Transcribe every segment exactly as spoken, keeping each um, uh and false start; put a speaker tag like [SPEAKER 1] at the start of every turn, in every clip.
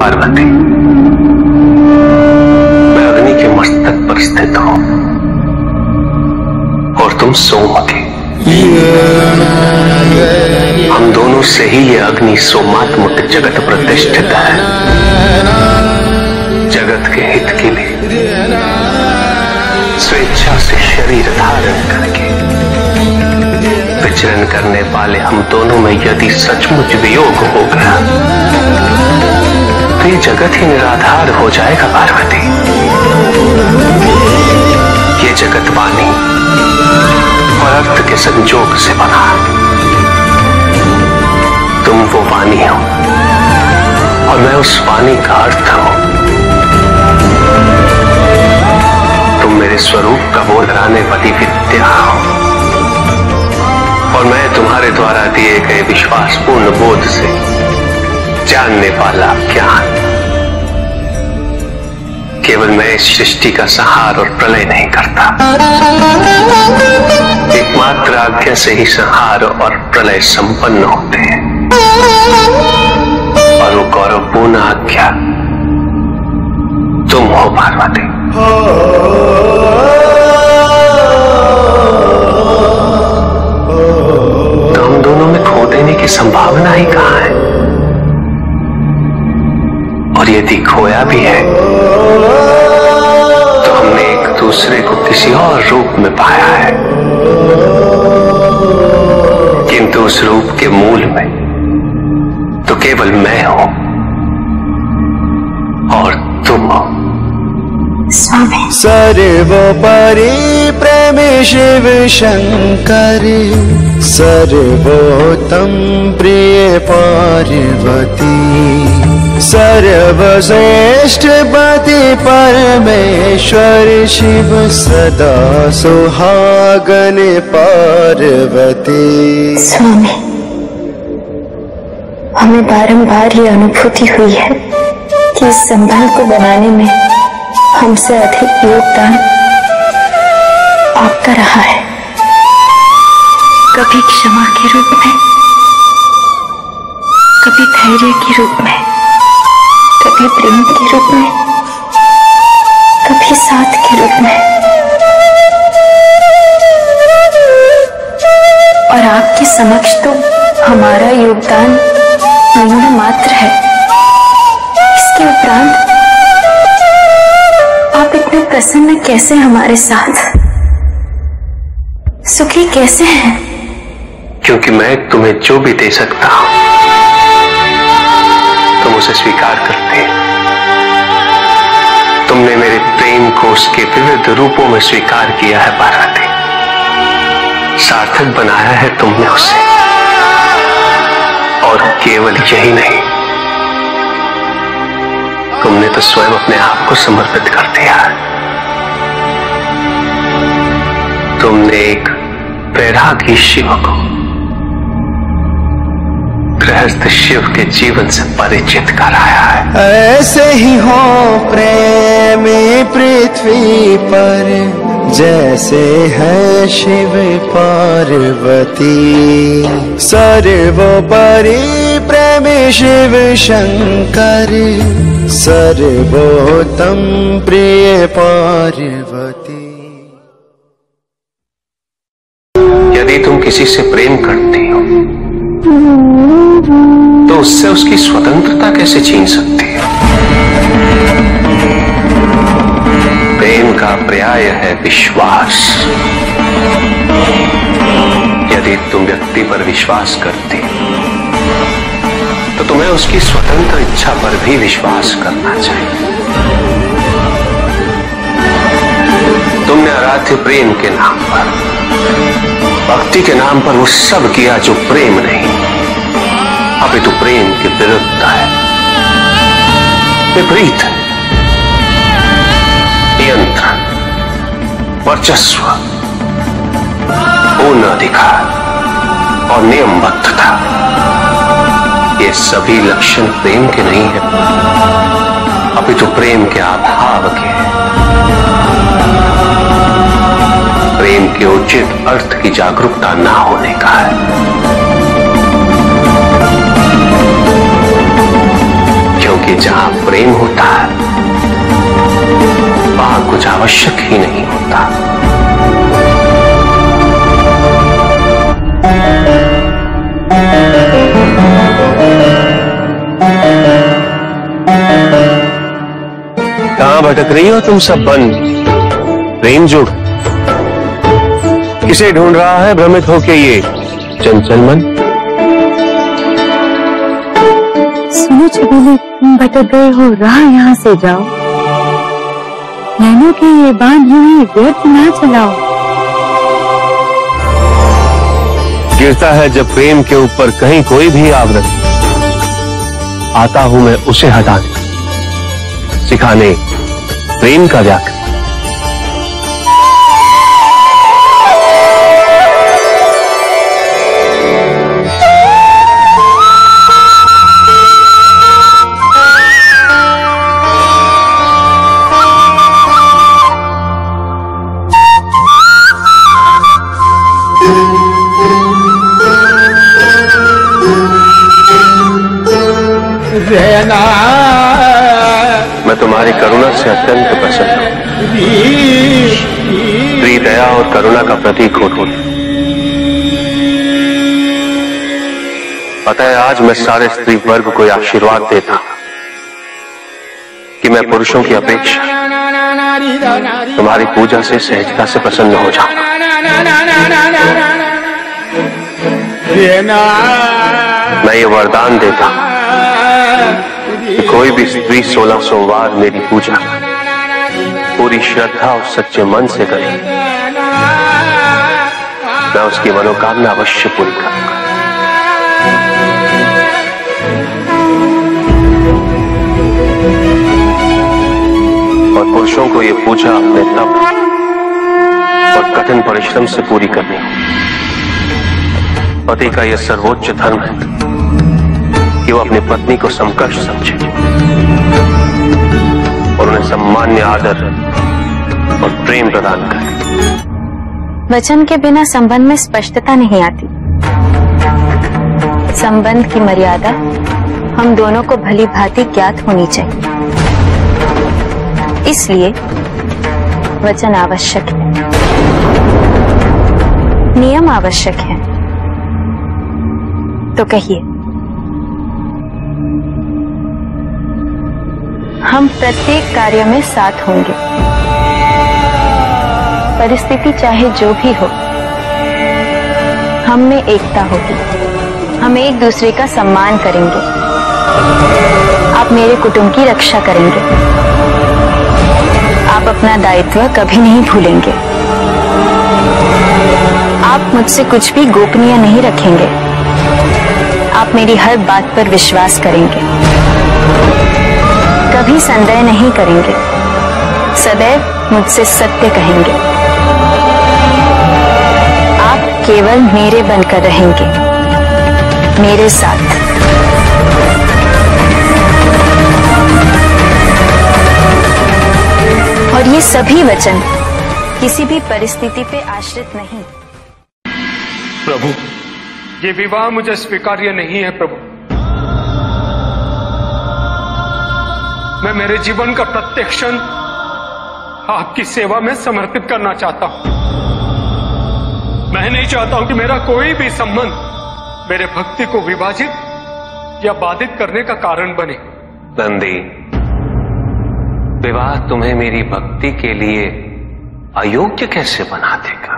[SPEAKER 1] पार्वती, मैं अग्नि के मस्तक पर स्थित हूं और तुम सोमवती। हम दोनों से ही ये अग्नि सोमात्मक जगत प्रतिष्ठित है। जगत के हित के लिए स्वेच्छा से शरीर धारण करके विचरण करने वाले हम दोनों में यदि सचमुच वियोग हो गया तो ये जगत ही निराधार हो जाएगा पार्वती। ये जगत वाणी और अर्थ के संजोग से बना। तुम वो वाणी हो और मैं उस वाणी का अर्थ हूं। तुम मेरे स्वरूप का बोध कराने वाली विद्या हो और मैं तुम्हारे द्वारा दिए गए विश्वासपूर्ण बोध से जानने वाला ज्ञान। केवल मैं इस सृष्टि का संहार और प्रलय नहीं करता, एकमात्र आज्ञा से ही संहार और प्रलय संपन्न होते हैं। और वो गौरवपूर्ण आज्ञा तुम हो पार्वती। तो हम दोनों में खो देने की संभावना ही कहां है? और यदि खोया भी है तो हमने एक दूसरे को किसी और रूप में पाया है, किंतु उस रूप के मूल में तो केवल मैं हूं और तुम हो।
[SPEAKER 2] स्वामी।
[SPEAKER 3] सर्वोपरि प्रेम शिव शंकर, सर्वोत्तम प्रिय पार्वती, सर्वश्रेष्ठ पति परमेश्वर शिव, सदा सुहागन पार्वती।
[SPEAKER 2] स्वामी, हमें बारंबार ये अनुभूति हुई है कि इस संबंध को बनाने में हमसे अधिक योगदान आपका रहा है। कभी क्षमा के रूप में, कभी धैर्य के रूप में, कभी प्रेम के रूप में, कभी साथ के रूप में। और आपके समक्ष तो हमारा योगदान न्यून मात्र है। इसके उपरांत आप इतने प्रसन्न कैसे हमारे साथ, सुखी कैसे हैं?
[SPEAKER 1] क्योंकि मैं तुम्हें जो भी दे सकता हूं तुम उसे स्वीकार करते हैं। तुमने मेरे प्रेम को उसके विविध रूपों में स्वीकार किया है पार्वती। सार्थक बनाया है तुमने उसे। और केवल यही नहीं, तुमने तो स्वयं अपने आप को समर्पित कर दिया है। तुमने एक वैरागी शिव को गृहस्थ शिव के जीवन से परिचित कराया है।
[SPEAKER 3] ऐसे ही हो प्रेमी पृथ्वी पर, जैसे है शिव पार्वती। सर्वोपरि प्रेमी शिव शंकर, सर्वोत्तम प्रिय पार्वती।
[SPEAKER 1] यदि तुम किसी से प्रेम करती हो तो उससे उसकी स्वतंत्रता कैसे छीन सकती हो? प्रेम का पर्याय है विश्वास। यदि तुम व्यक्ति पर विश्वास करती तो तुम्हें उसकी स्वतंत्र इच्छा पर भी विश्वास करना चाहिए। तुमने आराध्य प्रेम के नाम पर, भक्ति के नाम पर वो सब किया जो प्रेम नहीं, अपितु प्रेम के विरुद्ध है, विपरीत है। नियंत्रण, वर्चस्व, पूर्ण अधिकार और नियमबद्धता, ये सभी लक्षण प्रेम के नहीं है, अपितु प्रेम के अभाव के हैं। प्रेम के उचित अर्थ की जागरूकता ना होने का है। क्योंकि जहां रही हो तुम सब बन प्रेम जुग? किसे ढूंढ रहा है भ्रमित होके ये चंचल मन?
[SPEAKER 2] सुनो छबीले, तुम भटक गए हो, राह यहाँ से जाओ। नैनों की ये बांध यूं ही व्यर्थ ना चलाओ।
[SPEAKER 1] गिरता है जब प्रेम के ऊपर कहीं कोई भी आवरण, आता हूं मैं उसे हटाने, सिखाने प्रेम का व्याकरण। मैं तुम्हारी करुणा से अत्यंत प्रसन्न हूं। प्रिय दया और करुणा का प्रतीक हो तुम। पता है, आज मैं सारे स्त्री वर्ग को आशीर्वाद देता हूं कि मैं पुरुषों की अपेक्षा तुम्हारी पूजा से सहजता से प्रसन्न हो जाऊं। मैं ये वरदान देता हूं कि कोई भी स्त्री सोलह सोमवार मेरी पूजा पूरी श्रद्धा और सच्चे मन से करे, मैं उसकी मनोकामना अवश्य पूरी करूंगा। और पुरुषों को ये पूजा अपने तप और कठिन परिश्रम से पूरी करनी होगी। पति का यह सर्वोच्च धर्म है कि वो अपनी पत्नी को समकक्ष समझे और उन्हें सम्मान्य आदर और प्रेम प्रदान करे।
[SPEAKER 2] वचन के बिना संबंध में स्पष्टता नहीं आती। संबंध की मर्यादा हम दोनों को भली भांति ज्ञात होनी चाहिए, इसलिए वचन आवश्यक है, नियम आवश्यक है। तो कहिए, हम प्रत्येक कार्य में साथ होंगे, परिस्थिति चाहे जो भी हो, हम में एकता होगी। हम एक दूसरे का सम्मान करेंगे। आप मेरे कुटुंब की रक्षा करेंगे। आप अपना दायित्व कभी नहीं भूलेंगे। आप मुझसे कुछ भी गोपनीय नहीं रखेंगे। आप मेरी हर बात पर विश्वास करेंगे, कभी संदेह नहीं करेंगे, सदैव मुझसे सत्य कहेंगे। आप केवल मेरे बनकर रहेंगे, मेरे साथ। और ये सभी वचन किसी भी परिस्थिति पे आश्रित नहीं।
[SPEAKER 4] प्रभु, ये विवाह मुझे स्वीकार्य नहीं है प्रभु। मैं मेरे जीवन का प्रत्येक क्षण आपकी सेवा में समर्पित करना चाहता हूं। मैं नहीं चाहता हूं कि मेरा कोई भी संबंध मेरे भक्ति को विभाजित या बाधित करने का कारण बने।
[SPEAKER 1] नंदी, विवाह तुम्हें मेरी भक्ति के लिए अयोग्य कैसे बना देगा?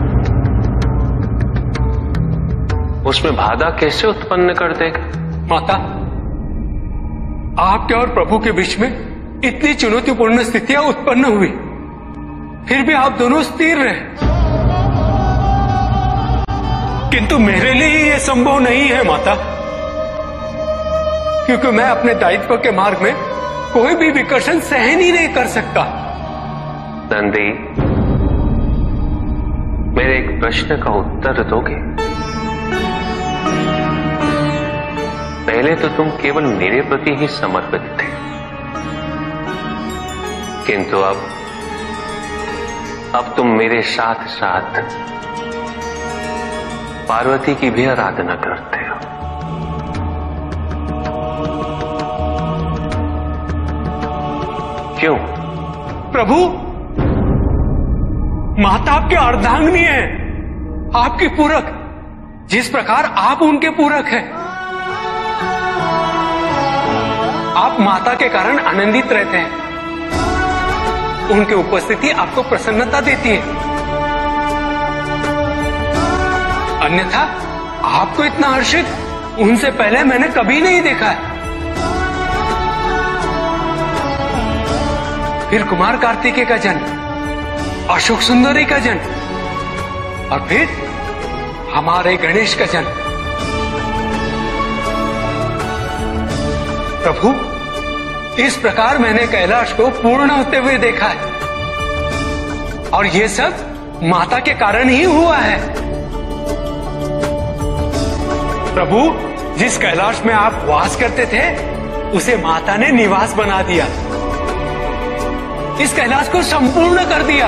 [SPEAKER 1] उसमें बाधा कैसे उत्पन्न कर देगा?
[SPEAKER 4] माता, आपके और प्रभु के बीच में इतनी चुनौतीपूर्ण स्थितियां उत्पन्न हुई, फिर भी आप दोनों स्थिर रहे। किंतु मेरे लिए यह संभव नहीं है माता, क्योंकि मैं अपने दायित्व के मार्ग में कोई भी विकर्षण सहन ही नहीं कर सकता।
[SPEAKER 1] नंदी, मेरे एक प्रश्न का उत्तर दोगे? पहले तो तुम केवल मेरे प्रति ही समर्पित थे, किंतु अब अब तुम मेरे साथ साथ पार्वती की भी आराधना करते हो। क्यों?
[SPEAKER 4] प्रभु, माता आपके अर्धांगिनी है, आपकी पूरक, जिस प्रकार आप उनके पूरक हैं। आप माता के कारण आनंदित रहते हैं, उनकी उपस्थिति आपको प्रसन्नता देती है, अन्यथा आपको इतना हर्षित उनसे पहले मैंने कभी नहीं देखा है। फिर कुमार कार्तिकेय का जन्म, अशोक सुंदरी का जन्म और फिर हमारे गणेश का जन्म। प्रभु, इस प्रकार मैंने कैलाश को पूर्ण होते हुए देखा है और ये सब माता के कारण ही हुआ है। प्रभु, जिस कैलाश में आप वास करते थे उसे माता ने निवास बना दिया, इस कैलाश को संपूर्ण कर दिया।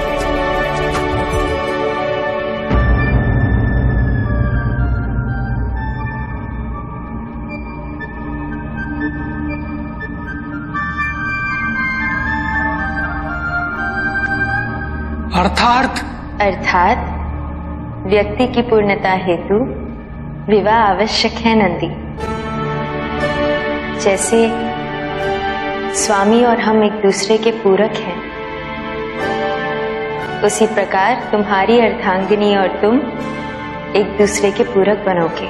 [SPEAKER 4] अर्थात
[SPEAKER 2] अर्थात व्यक्ति की पूर्णता हेतु विवाह आवश्यक है नंदी। जैसे स्वामी और हम एक दूसरे के पूरक हैं, उसी प्रकार तुम्हारी अर्धांगिनी और तुम एक दूसरे के पूरक बनोगे।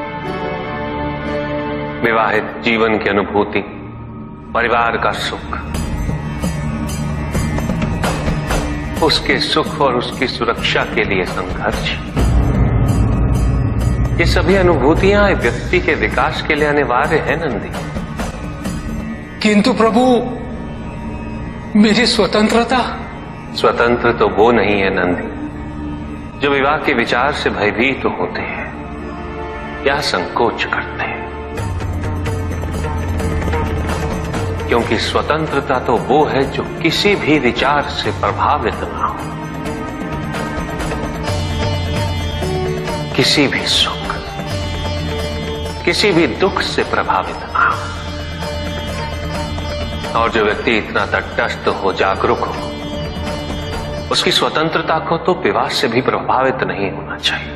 [SPEAKER 1] विवाहित जीवन की अनुभूति, परिवार का सुख, उसके सुख और उसकी सुरक्षा के लिए संघर्ष, ये सभी अनुभूतियां व्यक्ति के विकास के लिए अनिवार्य है नंदी।
[SPEAKER 4] किंतु प्रभु, मेरी स्वतंत्रता।
[SPEAKER 1] स्वतंत्र तो वो नहीं है नंदी जो विवाह के विचार से भयभीत तो होते हैं या संकोच करते हैं, क्योंकि स्वतंत्रता तो वो है जो किसी भी विचार से प्रभावित ना हो, किसी भी सुख, किसी भी दुख से प्रभावित ना हो। और जो व्यक्ति इतना तटस्थ हो, जागरूक हो, उसकी स्वतंत्रता को तो विवाह से भी प्रभावित नहीं होना चाहिए।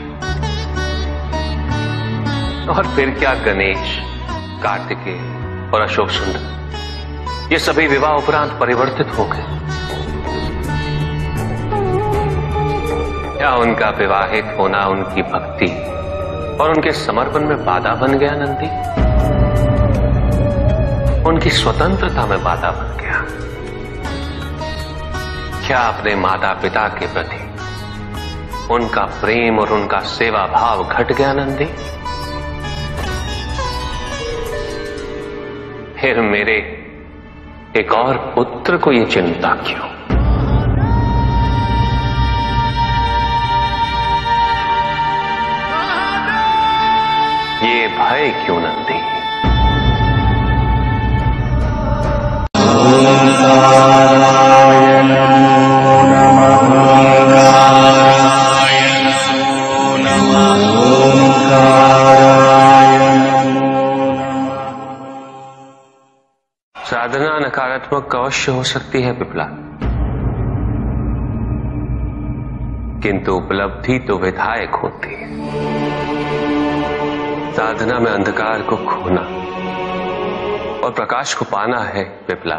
[SPEAKER 1] और फिर क्या गणेश, कार्तिकेय और अशोक सुंदर, ये सभी विवाह उपरांत परिवर्तित हो गए, क्या उनका विवाहित होना उनकी भक्ति और उनके समर्पण में बाधा बन गया नंदी? उनकी स्वतंत्रता में बाधा बन गया? क्या अपने माता पिता के प्रति उनका प्रेम और उनका सेवा भाव घट गया नंदी? फिर मेरे एक और पुत्र को ये चिंता क्यों? ये भय क्यों नंदी? साधना नकारात्मक अवश्य हो सकती है पिपला, किंतु उपलब्धि तो विधायक होती है। साधना में अंधकार को खोना और प्रकाश को पाना है पिपला,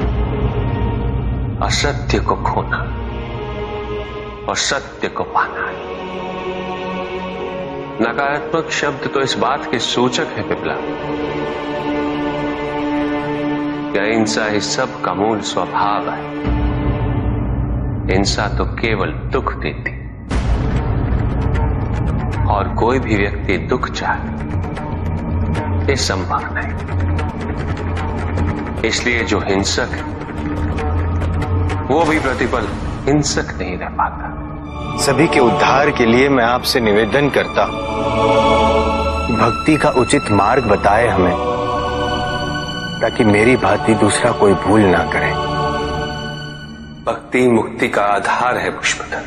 [SPEAKER 1] असत्य को खोना और सत्य को पाना है। नकारात्मक शब्द तो इस बात के सूचक है पिपला, हिंसा इस सब का मूल स्वभाव है। हिंसा तो केवल दुख देती, और कोई भी व्यक्ति दुख चाहे ये संभव नहीं। इसलिए जो हिंसक है वो भी प्रतिपल हिंसक नहीं रह पाता।
[SPEAKER 5] सभी के उद्धार के लिए मैं आपसे निवेदन करता हूं, भक्ति का उचित मार्ग बताए हमें, ताकि मेरी भांति दूसरा कोई भूल ना करे।
[SPEAKER 1] भक्ति मुक्ति का आधार है पुष्पधर,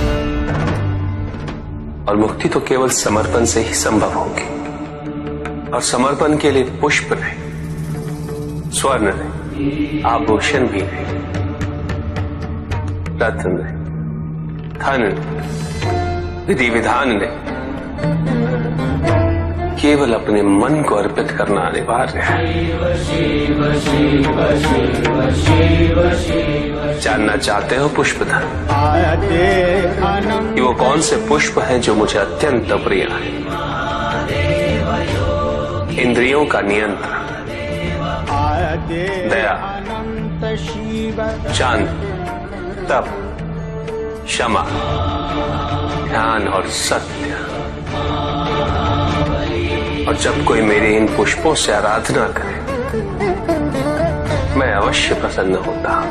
[SPEAKER 1] और मुक्ति तो केवल समर्पण से ही संभव होगी। और समर्पण के लिए पुष्प नहीं, स्वर्ण नहीं, आभूषण भी नहीं, रत्न नहीं, धन नहीं, विधि विधान नहीं, केवल अपने मन को अर्पित करना अनिवार्य है। जानना चाहते हो पुष्पधर कि वो कौन से पुष्प हैं जो मुझे अत्यंत प्रिय हैं? इंद्रियों का नियंत्रण, दया, शांति, तप, क्षमा, ध्यान और सत्य। और जब कोई मेरे इन पुष्पों से आराधना करे, मैं अवश्य प्रसन्न होता हूं।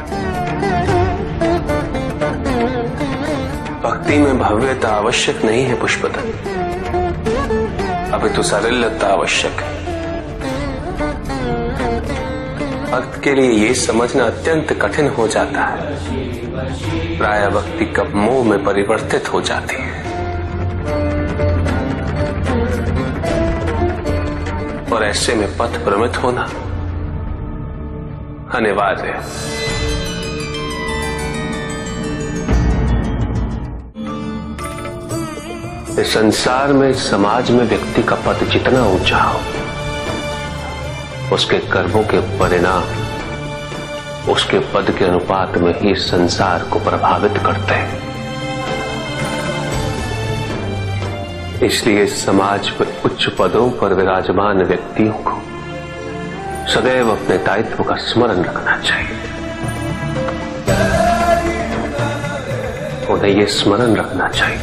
[SPEAKER 1] भक्ति में भव्यता आवश्यक नहीं है पुष्पधर, अभी तो सारल्यता आवश्यक है। भक्त के लिए ये समझना अत्यंत कठिन हो जाता है प्राय भक्ति कब मोह में परिवर्तित हो जाती है। और ऐसे में पथ भ्रमित होना अनिवार्य है। इस संसार में, समाज में व्यक्ति का पद जितना ऊंचा हो, उसके कर्मों के परिणाम उसके पद के अनुपात में ही संसार को प्रभावित करते हैं। इसलिए समाज में उच्च पदों पर विराजमान व्यक्तियों को सदैव अपने दायित्व का स्मरण रखना चाहिए। उन्हें यह स्मरण रखना चाहिए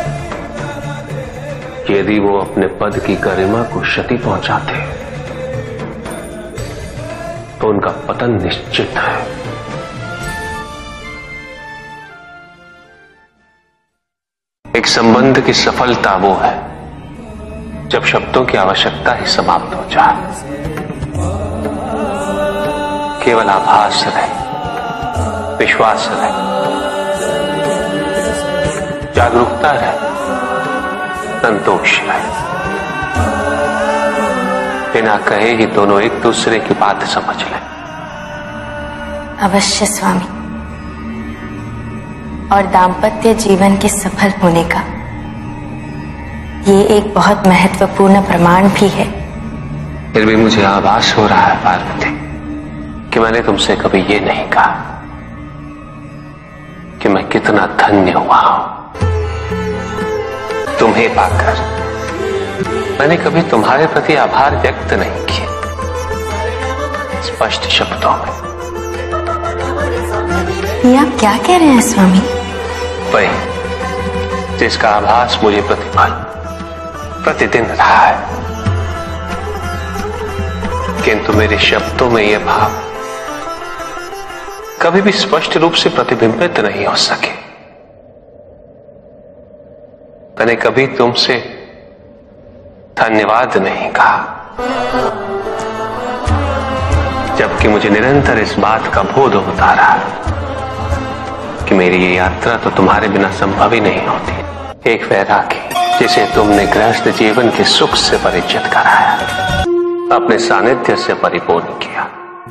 [SPEAKER 1] कि यदि वो अपने पद की गरिमा को क्षति पहुंचाते हैं तो उनका पतन निश्चित है। एक संबंध की सफलता वो है जब शब्दों की आवश्यकता ही समाप्त हो जाए, केवल आभास रहे, विश्वास रहे, जागरूकता रहे, संतोष रहे। बिना कहे ही दोनों एक दूसरे की बात समझ लें।
[SPEAKER 2] अवश्य स्वामी। और दाम्पत्य जीवन के सफल होने का ये एक बहुत महत्वपूर्ण प्रमाण भी है।
[SPEAKER 1] फिर भी मुझे आभास हो रहा है पार्वती कि मैंने तुमसे कभी ये नहीं कहा कि मैं कितना धन्य हुआ हूं तुम्हें पाकर। मैंने कभी तुम्हारे प्रति आभार व्यक्त नहीं किया स्पष्ट शब्दों में।
[SPEAKER 2] ये आप क्या कह रहे हैं स्वामी?
[SPEAKER 1] वही जिसका आभास मुझे प्रतिपल प्रतिदिन रहा है, किंतु मेरे शब्दों में यह भाव कभी भी स्पष्ट रूप से प्रतिबिंबित नहीं हो सके। मैंने कभी तुमसे धन्यवाद नहीं कहा, जबकि मुझे निरंतर इस बात का बोध होता रहा कि मेरी ये यात्रा तो तुम्हारे बिना संभव ही नहीं होती। एक वैरागी जिसे तुमने गृहस्थ जीवन के सुख से परिचित कराया, अपने सानिध्य से परिपूर्ण किया,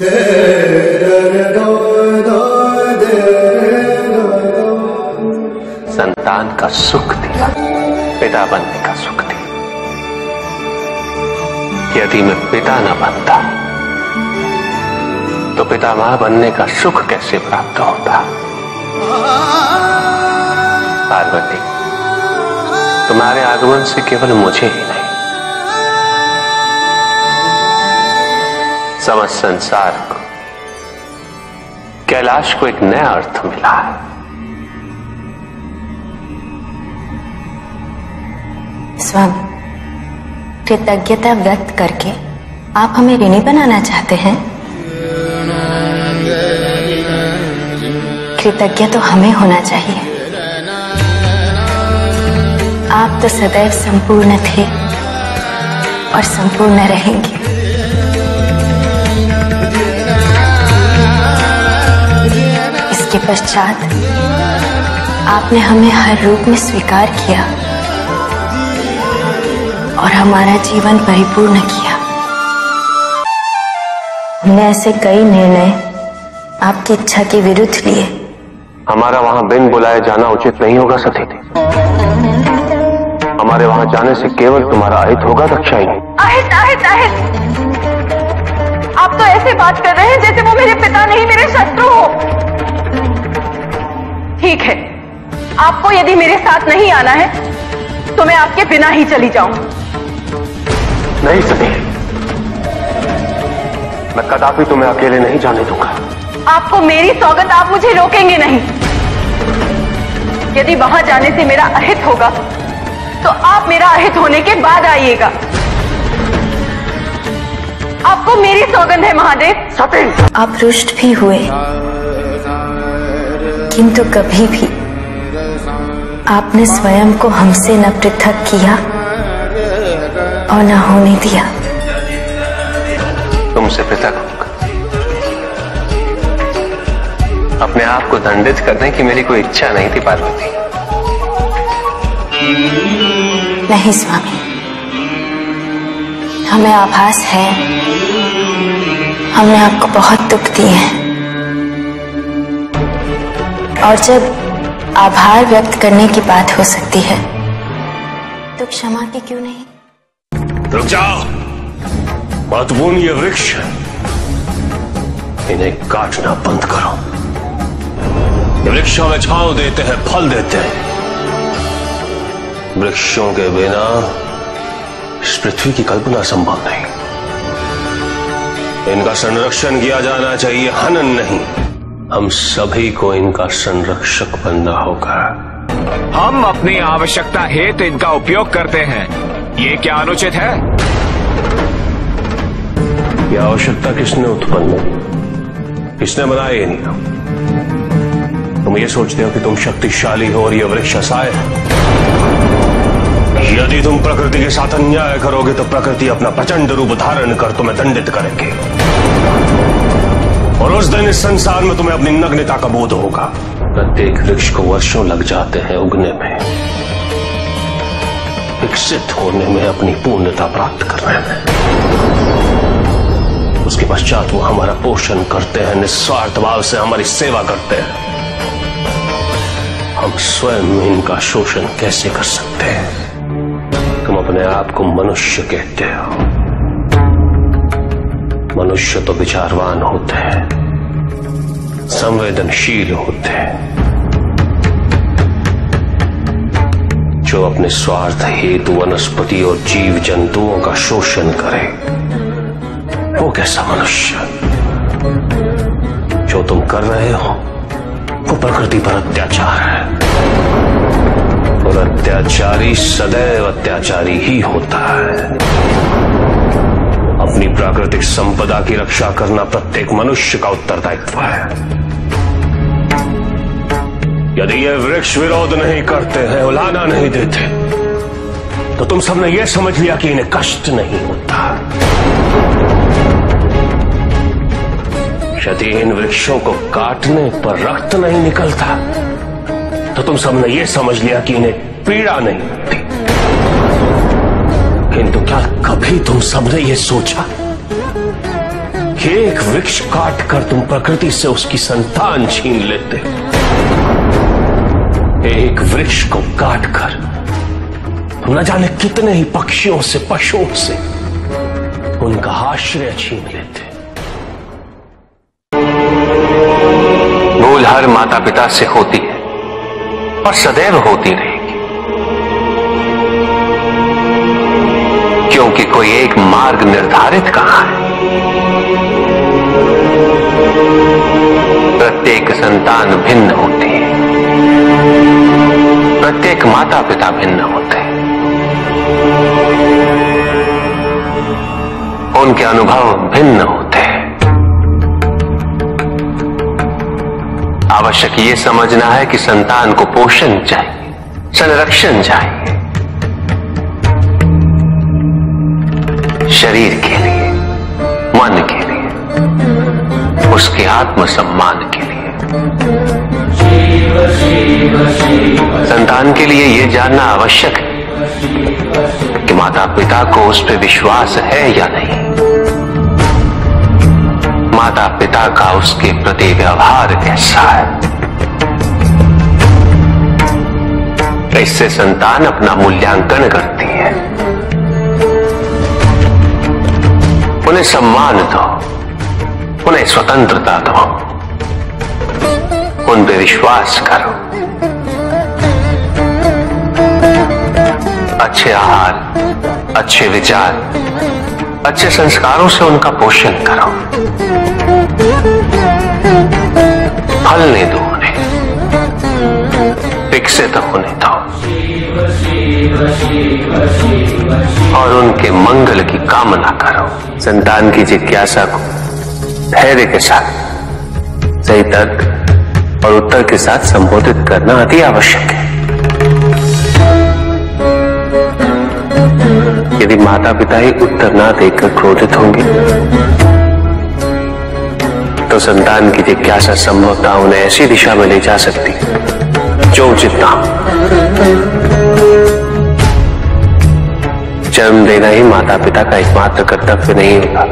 [SPEAKER 1] संतान का सुख दिया, पिता बनने का सुख दिया। यदि मैं पिता न बनता तो पितामह बनने का सुख कैसे प्राप्त होता? पार्वती, तुम्हारे आगमन से केवल मुझे ही नहीं, समस्त संसार को, कैलाश को एक नया अर्थ मिला है।
[SPEAKER 2] स्वामी, कृतज्ञता व्यक्त करके आप हमें ऋणी बनाना चाहते हैं? कृतज्ञ तो हमें होना चाहिए। आप तो सदैव संपूर्ण थे और संपूर्ण रहेंगे। इसके पश्चात आपने हमें हर रूप में स्वीकार किया और हमारा जीवन परिपूर्ण किया। हमने ऐसे कई निर्णय आपकी इच्छा के विरुद्ध लिए।
[SPEAKER 1] हमारा वहां बिन बुलाए जाना उचित नहीं होगा सती। हम हमारे वहां जाने से केवल तुम्हारा अहित होगा दाक्षायणी।
[SPEAKER 6] अहित अहित अहित, आप तो ऐसे बात कर रहे हैं जैसे वो मेरे पिता नहीं मेरे शत्रु हो। ठीक है, आपको यदि मेरे साथ नहीं आना है तो मैं आपके बिना ही चली जाऊं।
[SPEAKER 1] नहीं सती, मैं कदापि तुम्हें अकेले नहीं जाने दूंगा।
[SPEAKER 6] आपको मेरी सौगंध, आप मुझे रोकेंगे नहीं। यदि वहां जाने से मेरा अहित होगा तो आप मेरा अहित होने के बाद आइएगा। आपको मेरी सौगंध है महादेव।
[SPEAKER 1] सती,
[SPEAKER 2] आप रुष्ट भी हुए, किंतु कभी भी आपने स्वयं को हमसे न पृथक किया और न होने दिया।
[SPEAKER 1] तुमसे पृथक होकर अपने आप को दंडित करने की मेरी कोई इच्छा नहीं थी पार्वती।
[SPEAKER 2] नहीं स्वामी, हमें आभास है हमने आपको बहुत दुख दिए हैं, और जब आभार व्यक्त करने की बात हो सकती है तो क्षमा की क्यों नहीं।
[SPEAKER 1] रुक जाओ, महत्वपूर्ण ये वृक्ष है, इन्हें काटना बंद करो। ये वृक्षों में छांव देते हैं, फल देते हैं। वृक्षों के बिना इस पृथ्वी की कल्पना संभव नहीं। इनका संरक्षण किया जाना चाहिए, हनन नहीं। हम सभी को इनका संरक्षक बनना होगा।
[SPEAKER 7] हम अपनी आवश्यकता हेतु इनका उपयोग करते हैं, ये क्या अनुचित है?
[SPEAKER 1] यह आवश्यकता किसने उत्पन्न की, किसने बनाई ये नियम? तुम ये सोचते हो कि तुम शक्तिशाली हो और यह वृक्ष असहाय है। यदि तुम प्रकृति के साथ अन्याय करोगे तो प्रकृति अपना प्रचंड रूप धारण कर तुम्हें दंडित करेगी, और उस दिन इस संसार में तुम्हें अपनी नग्नता का बोध होगा। प्रत्येक वृक्ष को वर्षों लग जाते हैं उगने में, विकसित होने में, अपनी पूर्णता प्राप्त करने में। उसके पश्चात वो हमारा पोषण करते हैं, निस्वार्थ भाव से हमारी सेवा करते हैं। हम स्वयं इनका शोषण कैसे कर सकते हैं? तुम अपने आप को मनुष्य कहते हो। मनुष्य तो विचारवान होते हैं, संवेदनशील होते हैं। जो अपने स्वार्थ हेतु वनस्पति और जीव जंतुओं का शोषण करे, वो कैसा मनुष्य? जो तुम कर रहे हो वो प्रकृति पर अत्याचार है, और अत्याचारी सदैव अत्याचारी ही होता है। अपनी प्राकृतिक संपदा की रक्षा करना प्रत्येक मनुष्य का उत्तरदायित्व है। यदि ये वृक्ष विरोध नहीं करते हैं, उलाहना नहीं देते, तो तुम सबने यह समझ लिया कि इन्हें कष्ट नहीं होता। यदि इन वृक्षों को काटने पर रक्त नहीं निकलता, तो तुम सबने यह समझ लिया कि इन्हें पीड़ा नहीं होती। किंतु क्या कभी तुम सबने यह सोचा कि एक वृक्ष काटकर तुम प्रकृति से उसकी संतान छीन लेते? एक वृक्ष को काटकर तुम न जाने कितने ही पक्षियों से, पशुओं से उनका आश्रय छीन लेते। भूल हर माता पिता से होती है और सदैव होती रहेगी, क्योंकि कोई एक मार्ग निर्धारित कहां है। प्रत्येक संतान भिन्न होती है, प्रत्येक माता पिता भिन्न होते हैं, उनके अनुभव भिन्न होते हैं। आवश्यक ये समझना है कि संतान को पोषण चाहिए, संरक्षण चाहिए, शरीर के लिए, मन के लिए, उसके आत्मसम्मान के लिए। संतान के लिए यह जानना आवश्यक है कि माता पिता को उस पर विश्वास है या नहीं, माता पिता का उसके प्रति व्यवहार कैसा है। इससे संतान अपना मूल्यांकन करती है। उन्हें सम्मान दो, उन्हें स्वतंत्रता दो, उन पे विश्वास करो, अच्छे आहार, अच्छे विचार, अच्छे संस्कारों से उनका पोषण करो, फलने दो उन्हें, विकसित होने दो और उनके मंगल की कामना करो। संतान की जिज्ञासा को धैर्य के साथ, सही तर्क और उत्तर के साथ संबोधित करना अति आवश्यक है। यदि माता पिता ही उत्तर ना देकर क्रोधित होंगे तो संतान की जिज्ञासा संभवतः उन्हें ऐसी दिशा में ले जा सकती जो उचित ना हो। जन्म देना ही माता पिता का एकमात्र कर्तव्य नहीं होता,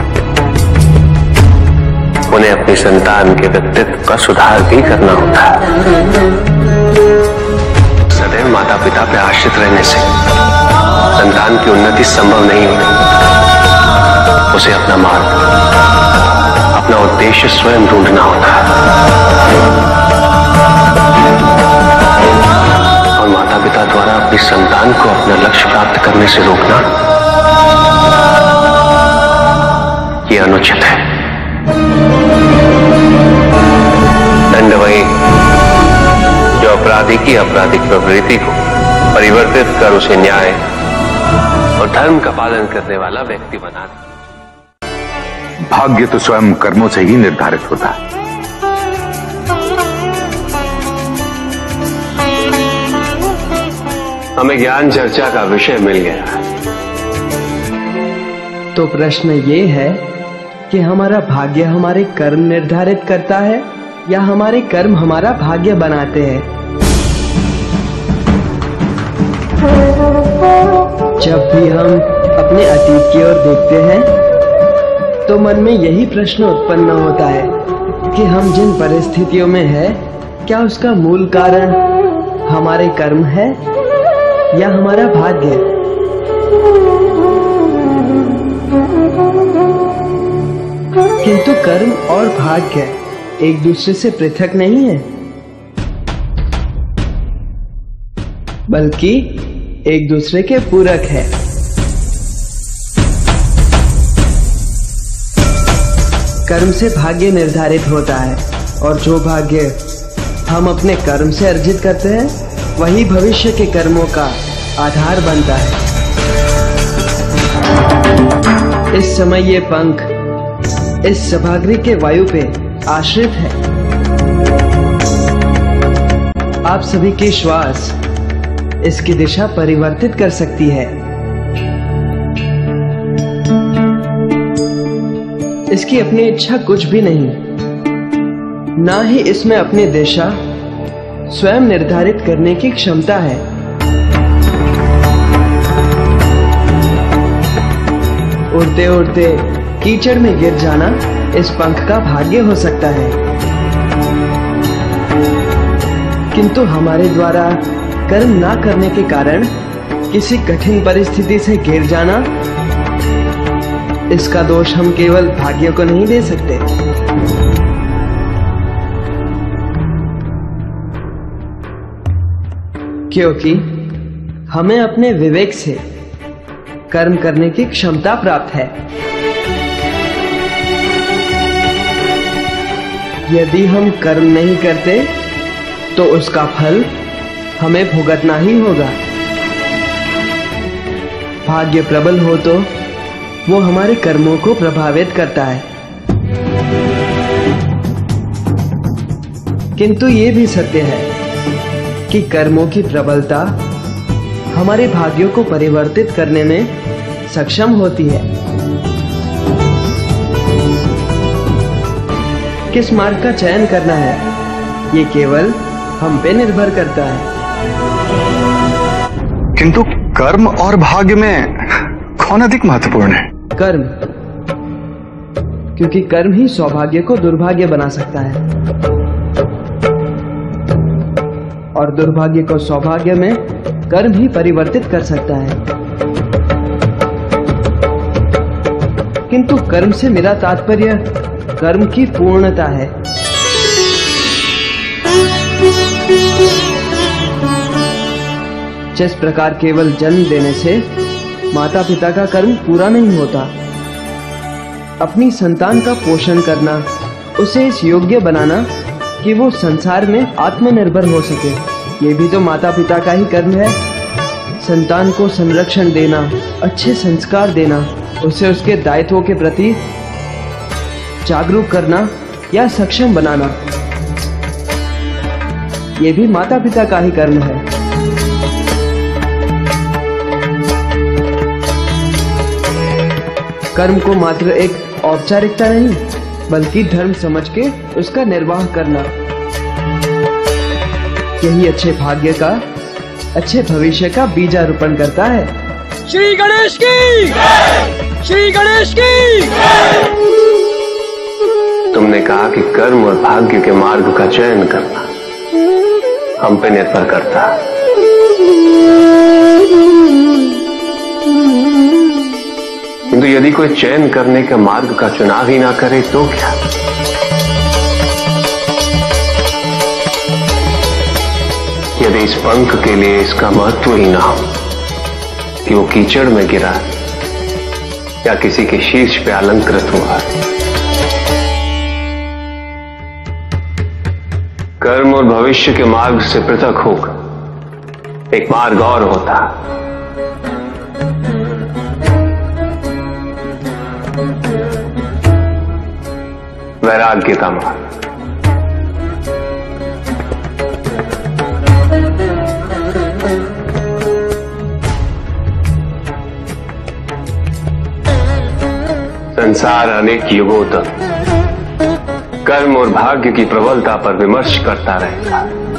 [SPEAKER 1] उन्हें अपनी संतान के व्यक्तित्व का सुधार भी करना होता है। सदैव माता पिता पर आश्रित रहने से संतान की उन्नति संभव नहीं होती। उसे अपना मार्ग, अपना उद्देश्य स्वयं ढूंढना होता है और माता पिता द्वारा अपनी संतान को अपना लक्ष्य प्राप्त करने से रोकना यह अनुचित है। दंड वही जो अपराधी की आपराधिक प्रवृत्ति को परिवर्तित कर उसे न्याय और धर्म का पालन करने वाला व्यक्ति बना दे।
[SPEAKER 8] भाग्य तो स्वयं कर्मों से ही निर्धारित होता है।
[SPEAKER 1] हमें ज्ञान चर्चा का विषय मिल गया है।
[SPEAKER 3] तो प्रश्न ये है कि हमारा भाग्य हमारे कर्म निर्धारित करता है या हमारे कर्म हमारा भाग्य बनाते हैं। जब भी हम अपने अतीत की ओर देखते हैं तो मन में यही प्रश्न उत्पन्न होता है कि हम जिन परिस्थितियों में हैं, क्या उसका मूल कारण हमारे कर्म है या हमारा भाग्य? किंतु कर्म और भाग्य एक दूसरे से पृथक नहीं है, बल्कि एक दूसरे के पूरक है। कर्म से भाग्य निर्धारित होता है और जो भाग्य हम अपने कर्म से अर्जित करते हैं वही भविष्य के कर्मों का आधार बनता है। इस समय ये पंख इस सभागृह के वायु पे आश्रित है। आप सभी की श्वास इसकी दिशा परिवर्तित कर सकती है। इसकी अपनी इच्छा कुछ भी नहीं, ना ही इसमें अपनी दिशा स्वयं निर्धारित करने की क्षमता है। उड़ते उड़ते कीचड़ में गिर जाना इस पंख का भाग्य हो सकता है, किंतु हमारे द्वारा कर्म ना करने के कारण किसी कठिन परिस्थिति से गिर जाना, इसका दोष हम केवल भाग्य को नहीं दे सकते। क्योंकि हमें अपने विवेक से कर्म करने की क्षमता प्राप्त है। यदि हम कर्म नहीं करते तो उसका फल हमें भुगतना ही होगा। भाग्य प्रबल हो तो वो हमारे कर्मों को प्रभावित करता है, किंतु ये भी सत्य है कि कर्मों की प्रबलता हमारे भाग्यों को परिवर्तित करने में सक्षम होती है। किस मार्ग का चयन करना है ये केवल हम पे निर्भर करता है।
[SPEAKER 8] किंतु कर्म और भाग्य में कौन अधिक महत्वपूर्ण है?
[SPEAKER 3] कर्म, क्योंकि कर्म ही सौभाग्य को दुर्भाग्य बना सकता है। और दुर्भाग्य को सौभाग्य में कर्म ही परिवर्तित कर सकता है। किंतु कर्म से मेरा तात्पर्य कर्म की पूर्णता है। जिस प्रकार केवल जन्म देने से माता पिता का कर्म पूरा नहीं होता, अपनी संतान का पोषण करना, उसे इस योग्य बनाना कि वो संसार में आत्मनिर्भर हो सके, ये भी तो माता पिता का ही कर्म है। संतान को संरक्षण देना, अच्छे संस्कार देना, उसे उसके दायित्वों के प्रति जागरूक करना या सक्षम बनाना, ये भी माता पिता का ही कर्म है। कर्म को मात्र एक औपचारिकता नहीं बल्कि धर्म समझ के उसका निर्वाह करना, यही अच्छे भाग्य का, अच्छे भविष्य का बीजारोपण करता है।
[SPEAKER 9] श्री गणेश की जय! श्री गणेश की जय!
[SPEAKER 1] तुमने कहा कि कर्म और भाग्य के मार्ग का चयन करना हम पे निर्भर करता है। किंतु यदि कोई चयन करने के मार्ग का चुनाव ही ना करे तो क्या? यदि इस पंख के लिए इसका महत्व ही ना हो कि वो कीचड़ में गिरा या किसी के शीर्ष पे अलंकृत हुआ। कर्म और भविष्य के मार्ग से पृथक होकर एक मार्ग और होता है, वैराग्य का मार्ग। संसार अनेक युगों तक कर्म और भाग्य की प्रबलता पर विमर्श करता रहेगा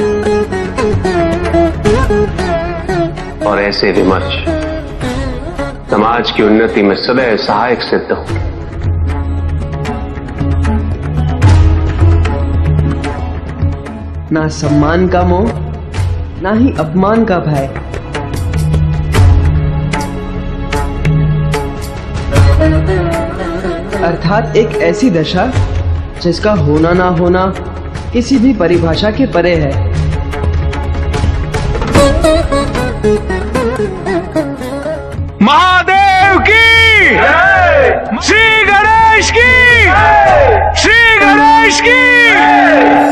[SPEAKER 1] और ऐसे विमर्श समाज की उन्नति में सदैव सहायक सिद्ध होंगे।
[SPEAKER 3] ना सम्मान का मोह, ना ही अपमान का भय। अर्थात एक ऐसी दशा जिसका होना ना होना किसी भी परिभाषा के परे है।
[SPEAKER 7] महादेव की जय! श्री गणेश की जय! श्री गणेश की जय!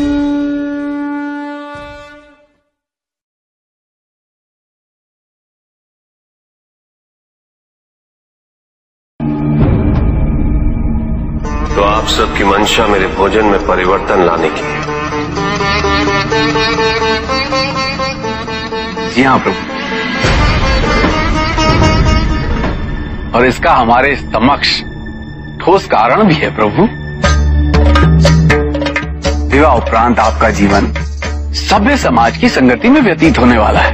[SPEAKER 1] तो आप सबकी मंशा मेरे भोजन में परिवर्तन लाने की है।
[SPEAKER 10] जी हाँ प्रभु, और इसका हमारे समक्ष ठोस कारण भी है प्रभु। विवाह उपरांत आपका जीवन सभ्य समाज की संगति में व्यतीत होने वाला है,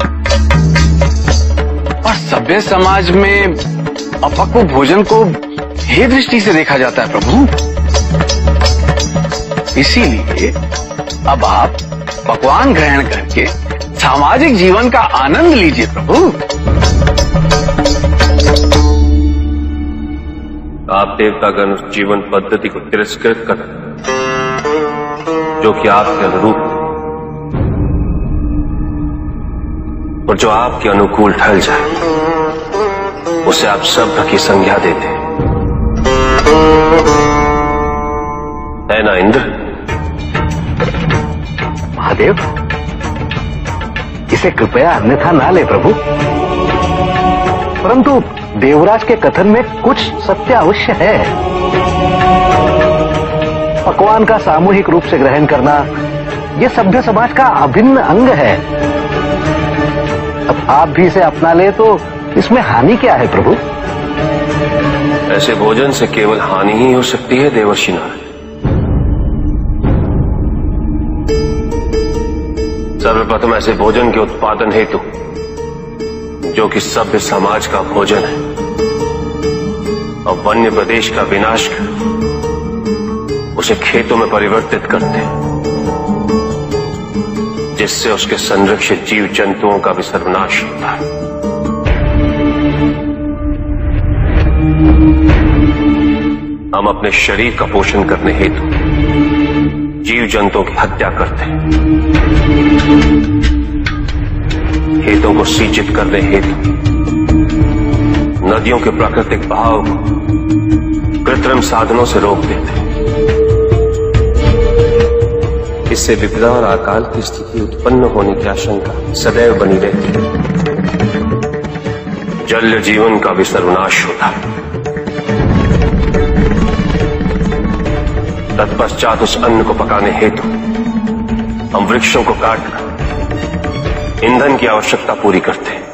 [SPEAKER 10] और सभ्य समाज में अपक्व भोजन को हे दृष्टि से देखा जाता है प्रभु। इसीलिए अब आप पकवान ग्रहण करके सामाजिक जीवन का आनंद लीजिए प्रभु।
[SPEAKER 1] आप देवतागण उस जीवन पद्धति को तिरस्कृत कर जो कि आपके अनुरूप और जो आपके अनुकूल ढल जाए, उसे आप सभ्य की संज्ञा देते है ना इंद्र?
[SPEAKER 10] महादेव, इसे कृपया अन्यथा ना ले प्रभु, परंतु देवराज के कथन में कुछ सत्य अवश्य है। पकवान का सामूहिक रूप से ग्रहण करना यह सभ्य समाज का अभिन्न अंग है। अब आप भी इसे अपना ले तो इसमें हानि क्या है प्रभु?
[SPEAKER 1] ऐसे भोजन से केवल हानि ही हो सकती है देवर्षि नारायण। सर्वप्रथम ऐसे भोजन के उत्पादन हेतु जो कि सभ्य समाज का भोजन है और वन्य प्रदेश का विनाश कर उसे खेतों में परिवर्तित करते हैं, जिससे उसके संरक्षित जीव जंतुओं का भी सर्वनाश होता है। हम अपने शरीर का पोषण करने हेतु जीव जंतुओं की हत्या करते हैं। खेतोखेतों को सिंचित करने हेतु नदियों के प्राकृतिक बहाव को कृत्रिम साधनों से रोक देते हैं। इससे विपदा और अकाल की स्थिति उत्पन्न होने की आशंका सदैव बनी रहती है। जल जीवन का भी सर्वनाश होता है। तत्पश्चात उस अन्न को पकाने हेतु हम वृक्षों को काटकर ईंधन की आवश्यकता पूरी करते हैं।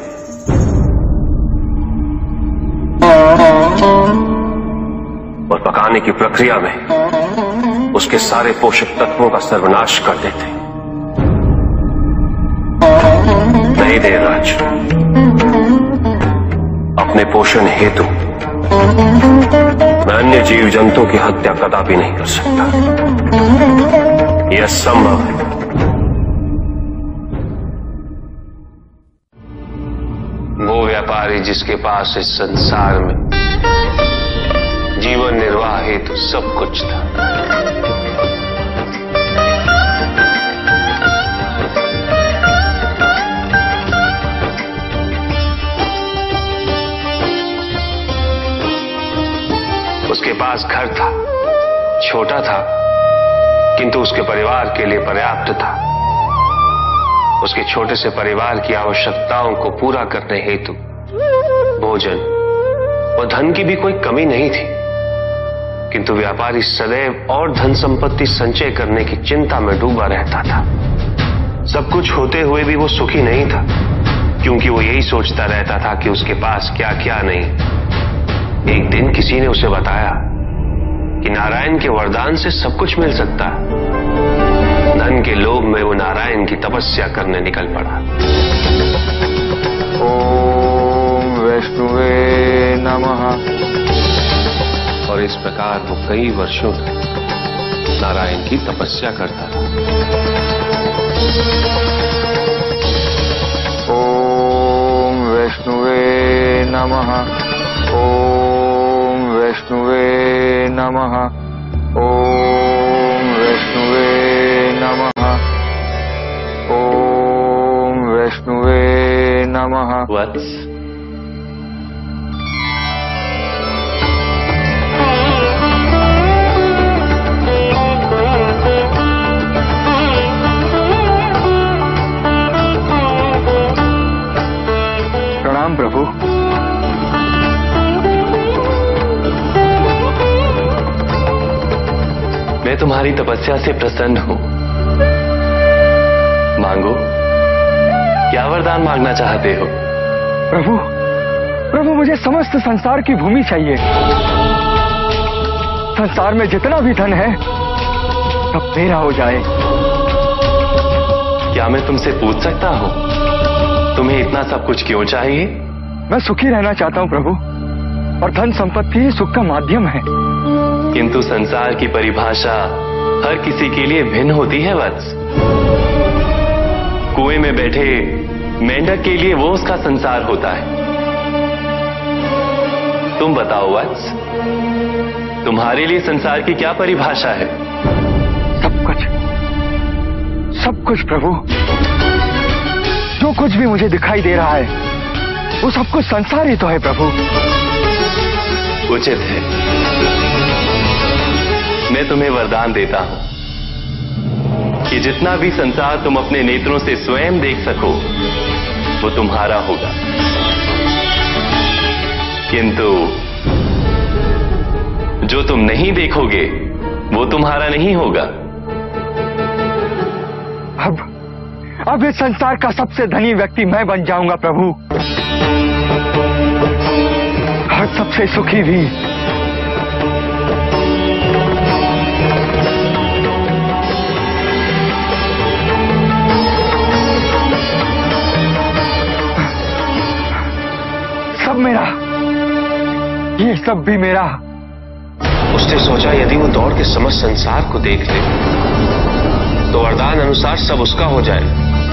[SPEAKER 1] और पकाने की प्रक्रिया में उसके सारे पोषक तत्वों का सर्वनाश कर देते हैं। नहीं देर राज, अपने पोषण हेतु मैं अन्य जीव जंतुओं की हत्या कदापि नहीं कर सकता। यह संभव है। वो व्यापारी जिसके पास इस संसार में जीवन निर्वाह हेतु सब कुछ था, उसके पास घर था, छोटा था किंतु उसके परिवार के लिए पर्याप्त था। उसके छोटे से परिवार की आवश्यकताओं को पूरा करने हेतु भोजन और धन की भी कोई कमी नहीं थी, किंतु व्यापारी सदैव और धन संपत्ति संचय करने की चिंता में डूबा रहता था। सब कुछ होते हुए भी वो सुखी नहीं था, क्योंकि वो यही सोचता रहता था कि उसके पास क्या क्या नहीं। एक दिन किसी ने उसे बताया कि नारायण के वरदान से सब कुछ मिल सकता है। धन के लोभ में वो नारायण की तपस्या करने निकल पड़ा।
[SPEAKER 5] ओम वैष्णवे नमः।
[SPEAKER 1] और इस प्रकार वो कई वर्षों तक नारायण की तपस्या करता था।
[SPEAKER 5] ओम वैष्णवे नमः। ओम वैष्णवे नमः। ओम वैष्णवे नमः। ओम वैष्णवे नमः।
[SPEAKER 1] वत्स,
[SPEAKER 5] प्रणाम प्रभु।
[SPEAKER 1] मैं तुम्हारी तपस्या से प्रसन्न हूं। मांगो, क्या वरदान मांगना चाहते हो?
[SPEAKER 11] प्रभु, प्रभु मुझे समस्त संसार की भूमि चाहिए। संसार में जितना भी धन है सब मेरा हो जाए।
[SPEAKER 1] क्या मैं तुमसे पूछ सकता हूं, तुम्हें इतना सब कुछ क्यों चाहिए?
[SPEAKER 11] मैं सुखी रहना चाहता हूं प्रभु, और धन संपत्ति ही सुख का माध्यम है।
[SPEAKER 1] किंतु संसार की परिभाषा हर किसी के लिए भिन्न होती है वत्स। कुएं में बैठे मेंढक के लिए वो उसका संसार होता है। तुम बताओ वत्स, तुम्हारे लिए संसार की क्या परिभाषा है?
[SPEAKER 11] सब कुछ, सब कुछ प्रभु। जो कुछ भी मुझे दिखाई दे रहा है वो सब कुछ संसार ही तो है प्रभु।
[SPEAKER 1] उचित है, मैं तुम्हें वरदान देता हूं कि जितना भी संसार तुम अपने नेत्रों से स्वयं देख सको वो तुम्हारा होगा, किंतु जो तुम नहीं देखोगे वो तुम्हारा नहीं होगा।
[SPEAKER 11] अब अब इस संसार का सबसे धनी व्यक्ति मैं बन जाऊंगा प्रभु, और सबसे सुखी भी। सब मेरा, ये सब भी मेरा।
[SPEAKER 1] उसने सोचा यदि वो दौड़ के समस्त संसार को देख ले तो वरदान अनुसार सब उसका हो जाए।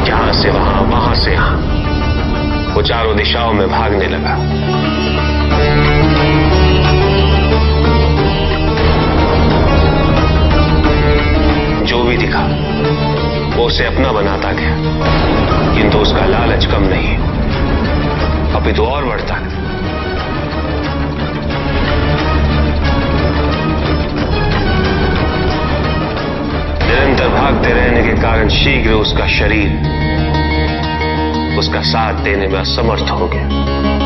[SPEAKER 1] यहां से वहां, वहां से यहां, वो चारों दिशाओं में भागने लगा। जो भी दिखा वो उसे अपना बनाता गया, किंतु उसका लालच कम नहीं, अभी तो और बढ़ता गया। निरंतर भागते रहने के कारण शीघ्र उसका शरीर उसका साथ देने में असमर्थ हो गया।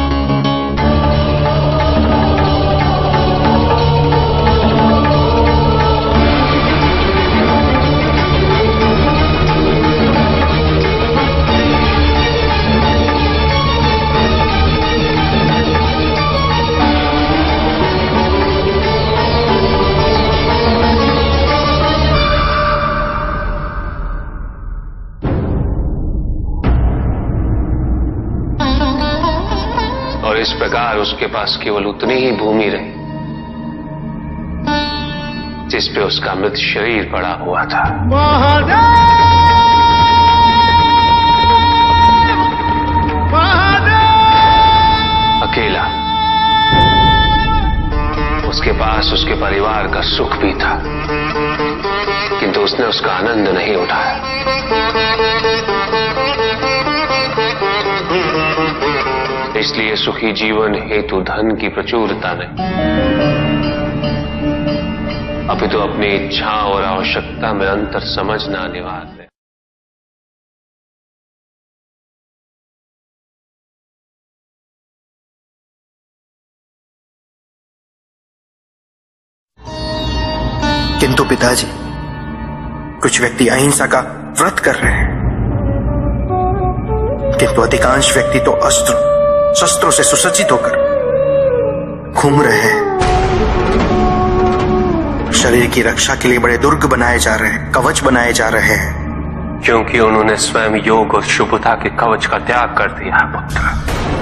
[SPEAKER 1] और इस प्रकार उसके पास केवल उतनी ही भूमि रही जिस पे उसका मृत शरीर पड़ा हुआ था। अकेला। उसके पास उसके परिवार का सुख भी था, किंतु उसने उसका आनंद नहीं उठाया। इसलिए सुखी जीवन हेतु धन की प्रचुरता नहीं, अभी तो अपनी इच्छा और आवश्यकता में अंतर समझना अनिवार्य है।
[SPEAKER 12] किंतु पिताजी, कुछ व्यक्ति अहिंसा का व्रत कर रहे हैं, किंतु अधिकांश व्यक्ति तो अस्त्र शस्त्रों से सुसज्जित होकर घूम रहे हैं। शरीर की रक्षा के लिए बड़े दुर्ग बनाए जा रहे हैं, कवच बनाए जा रहे हैं,
[SPEAKER 1] क्योंकि उन्होंने स्वयं योग और शुभता के कवच का त्याग कर दिया है पुत्र।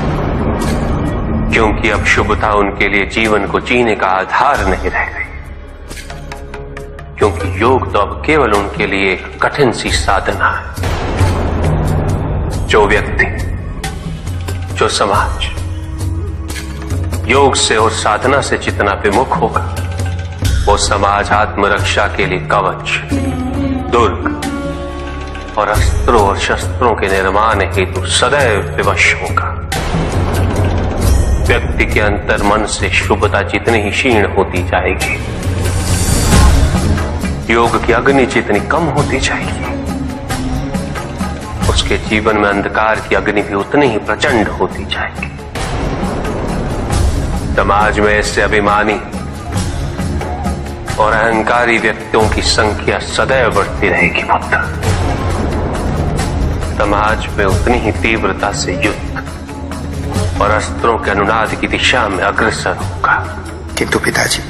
[SPEAKER 1] क्योंकि अब शुभता उनके लिए जीवन को जीने का आधार नहीं रह गई, क्योंकि योग तो अब केवल उनके लिए एक कठिन सी साधना है। जो व्यक्ति, जो समाज योग से और साधना से जितना विमुख होगा, वो समाज आत्मरक्षा के लिए कवच, दुर्ग और अस्त्रों और शस्त्रों के निर्माण हेतु सदैव विवश होगा। व्यक्ति के अंतर मन से शुभता जितनी ही क्षीण होती जाएगी, योग की अग्नि जितनी कम होती जाएगी, उसके जीवन में अंधकार की अग्नि भी उतनी ही प्रचंड होती जाएगी। समाज में ऐसे अभिमानी और अहंकारी व्यक्तियों की संख्या सदैव बढ़ती रहेगी पुत्र। समाज में उतनी ही तीव्रता से युद्ध और अस्त्रों के अनुनाद की दिशा में अग्रसर होगा।
[SPEAKER 12] किंतु पिताजी,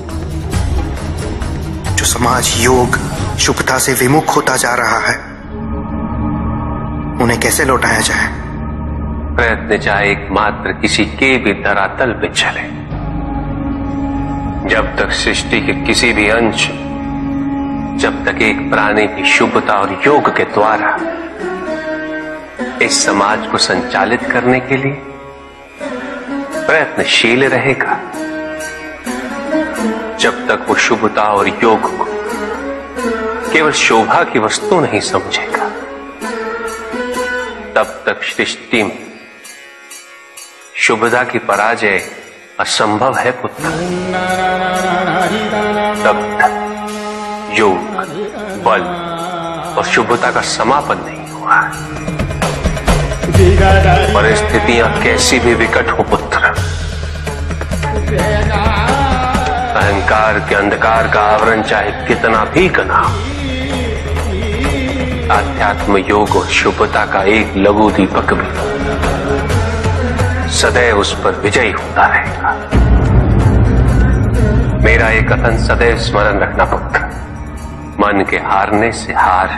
[SPEAKER 12] जो समाज योग शुभता से विमुख होता जा रहा है, उन्हें कैसे लौटाया जाए?
[SPEAKER 1] प्रयत्न चाहे एकमात्र किसी के भी धरातल पे चले, जब तक सृष्टि के किसी भी अंश, जब तक एक प्राणी भी शुभता और योग के द्वारा इस समाज को संचालित करने के लिए प्रयत्नशील रहेगा, जब तक वो शुभता और योग को केवल शोभा की वस्तु नहीं समझेगा, तब तक सृष्टि में शुभता की पराजय असंभव है पुत्र। तब तक योग, बल और शुभता का समापन नहीं हुआ। परिस्थितियां कैसी भी विकट हो पुत्र, अहंकार के अंधकार का आवरण चाहे कितना भी घना, आध्यात्म योग और शुभता का एक लघु दीपक भी सदैव उस पर विजयी होता रहेगा। मेरा एक कथन सदैव स्मरण रखना पुत्र, मन के हारने से हार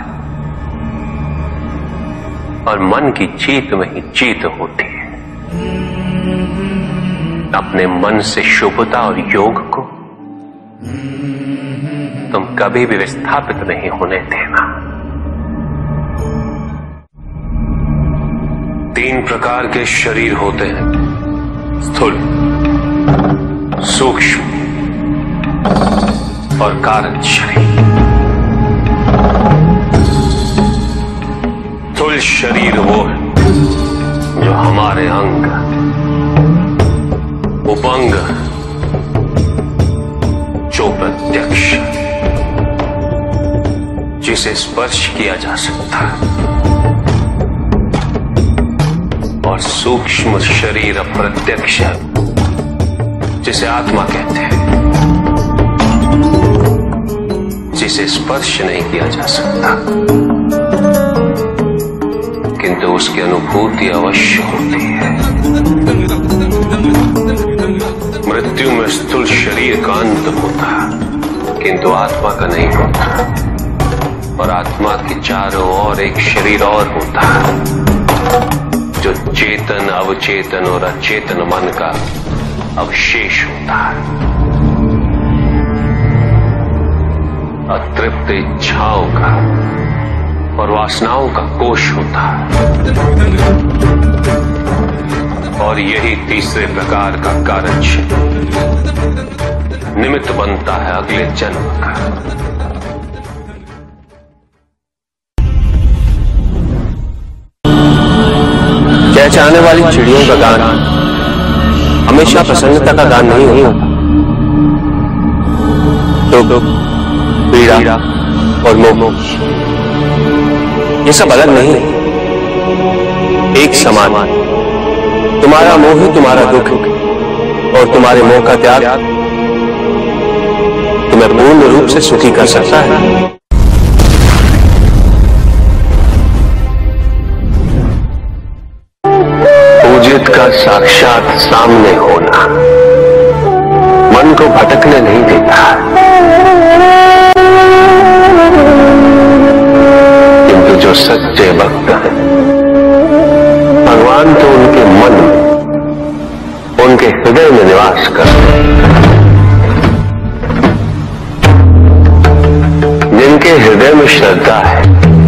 [SPEAKER 1] और मन की जीत में ही जीत होती है। अपने मन से शुभता और योग को तुम कभी भी विस्थापित नहीं होने देना। तीन प्रकार के शरीर होते हैं, स्थूल, सूक्ष्म और कारण शरीर। स्थूल शरीर वो है जो हमारे अंग, उपंग, जो प्रत्यक्ष, जिसे स्पर्श किया जा सकता है, और सूक्ष्म शरीर अप्रत्यक्ष है, जिसे आत्मा कहते हैं, जिसे स्पर्श नहीं किया जा सकता, किंतु उसकी अनुभूति अवश्य होती है। मृत्यु में स्थूल शरीर का अंत होता है, किंतु आत्मा का नहीं होता, और आत्मा के चारों ओर एक शरीर और होता है जो चेतन, अवचेतन और अचेतन मन का अवशेष होता है। अतृप्त इच्छाओं का और वासनाओं का कोश होता है, और यही तीसरे प्रकार का कारण निमित्त बनता है अगले जन्म का।
[SPEAKER 13] चहचहाने वाली चिड़ियों का गान हमेशा प्रसन्नता का गान नहीं होता। दुख, पीड़ा और मोह ये सब अलग नहीं है, एक समान। तुम्हारा मोह ही तुम्हारा दुख और तुम्हारे मोह का त्याग तुम्हें पूर्ण रूप से सुखी कर सकता है।
[SPEAKER 1] पूजित का साक्षात सामने होना मन को भटकने नहीं देता, किंतु जो सच्चे भक्त हैं, भगवान तो उनके मन, उनके हृदय में निवास करते हैं। जिनके हृदय में श्रद्धा है,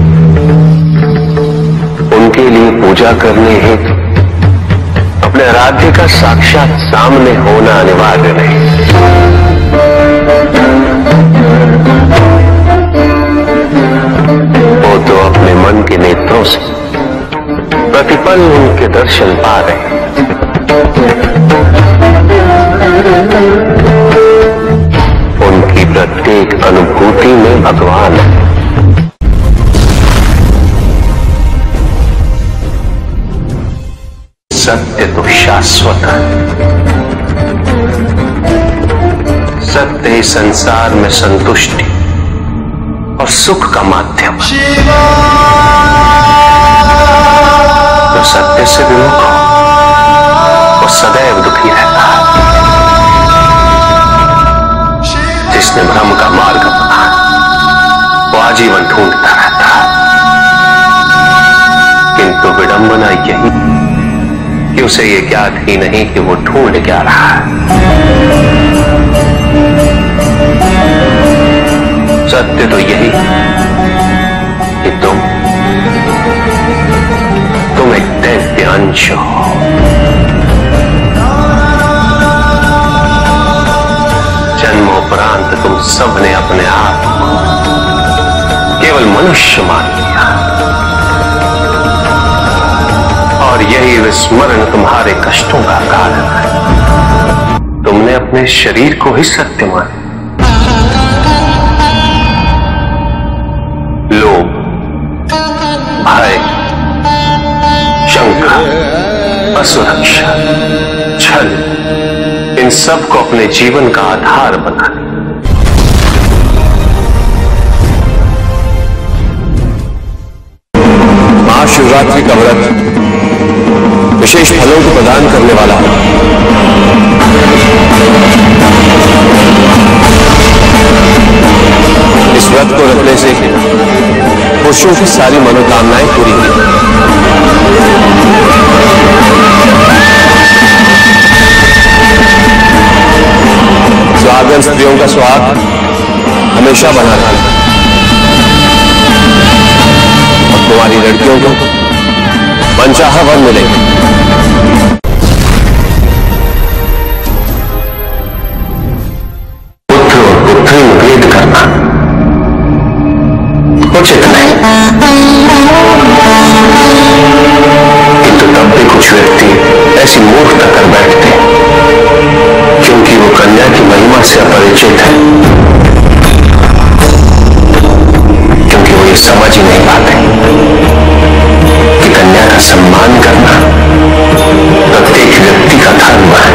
[SPEAKER 1] उनके लिए पूजा करने हेतु अपने आराध्य का साक्षात सामने होना अनिवार्य नहीं। वो तो अपने मन के नेत्रों से प्रतिपल उनके दर्शन पा रहे हैं। उनकी प्रत्येक अनुभूति में भगवान है। सत्य तो शाश्वत है, सत्य ही संसार में संतुष्टि और सुख का माध्यम है। जो सत्य से विमुख हो वो सदैव दुखी रहता है। जिसने भ्रम का मार्ग अपना वो आजीवन ढूंढता रहता है, किंतु विडंबना यही कि उसे ये ज्ञात ही नहीं कि वो ढूंढ क्या रहा है। सत्य तो यही कि तुम तुम एक दैत्य अंश हो। जन्मोपरांत तुम सबने अपने आप को केवल मनुष्य मान लिया, और यही विस्मरण तुम्हारे कष्टों का कारण है। तुमने अपने शरीर को ही सत्य माना। लोभ, भय, शंका, असुरक्षा, छल, इन सब को अपने जीवन का आधार बना लिया।
[SPEAKER 13] महाशिवरात्रि का व्रत विशेष फलों को प्रदान करने वाला है। इस व्रत को रखने से पुरुषों की सारी मनोकामनाएं पूरी हुई। सुहागन स्त्रियों का सुहाग हमेशा बना रहता है और तुम्हारी लड़कियों को मनचाहा वर मिलेंगे।
[SPEAKER 1] पुत्र और पुत्री में भेद करना उचित नहीं, किंतु तब भी कुछ व्यक्ति ऐसी मूर्खता कर बैठते हैं क्योंकि वो कन्या की महिमा से अपरिचित है, क्योंकि वो ये समझ ही नहीं पाते कि कन्या का सम्मान करना प्रत्येक व्यक्ति का धर्म है,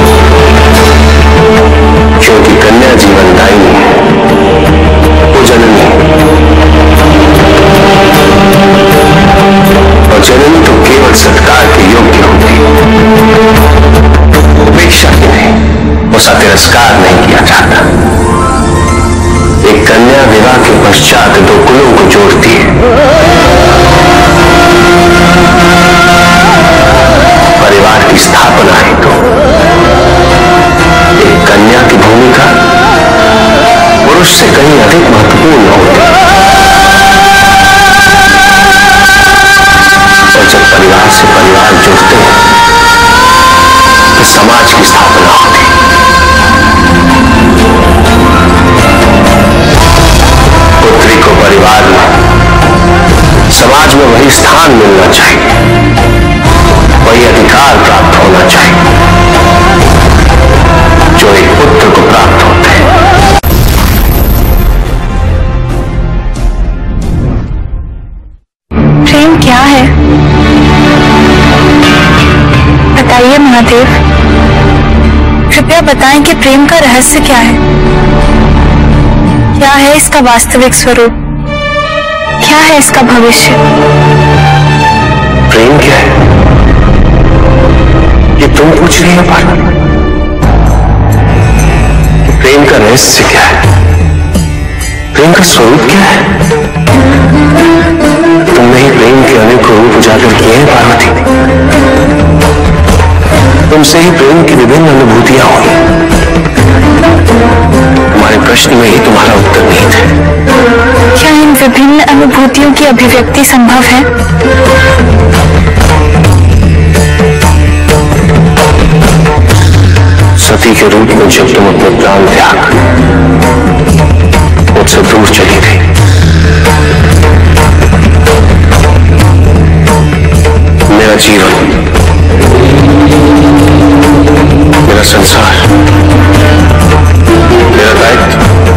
[SPEAKER 1] क्योंकि कन्या जीवनदायिनी है, वो जननी है, और जननी तो केवल सत्कार के योग्य होती है, उपेक्षा की नहीं, उसका तिरस्कार नहीं किया जाता। एक कन्या विवाह के पश्चात दो कुलों को जोड़ती है, परिवार की स्थापना है तो एक कन्या की भूमिका पुरुष से कहीं अधिक महत्वपूर्ण होती है। और जब परिवार से परिवार जुड़ते हैं तो समाज की स्थापना होती है। पुत्री को परिवार में, समाज में वही स्थान मिलना चाहिए, वही अधिकार प्राप्त होना चाहिए जो एक पुत्र को प्राप्त होते हैं।
[SPEAKER 2] प्रेम क्या है? बताइए महादेव, कृपया बताएं कि प्रेम का रहस्य क्या है? क्या है इसका वास्तविक स्वरूप? क्या है इसका भविष्य?
[SPEAKER 1] प्रेम क्या है ये तुम पूछ रही हो पार्वती? प्रेम का रहस्य क्या है? प्रेम का स्वरूप क्या है? तुमने ही प्रेम के अनेक रूप उजागर किए हैं पार्वती। तुमसे ही प्रेम की विभिन्न अनुभूतियां हुई। तुम्हारे प्रश्न में ही तुम्हारा उत्तर नहीं था।
[SPEAKER 2] क्या इन विभिन्न अनुभूतियों की अभिव्यक्ति संभव है?
[SPEAKER 1] सती के रूप में जब तुम अपने प्राण त्याग मुझसे दूर चली गई, मेरा जीवन, मेरा संसार, मेरा दायित्व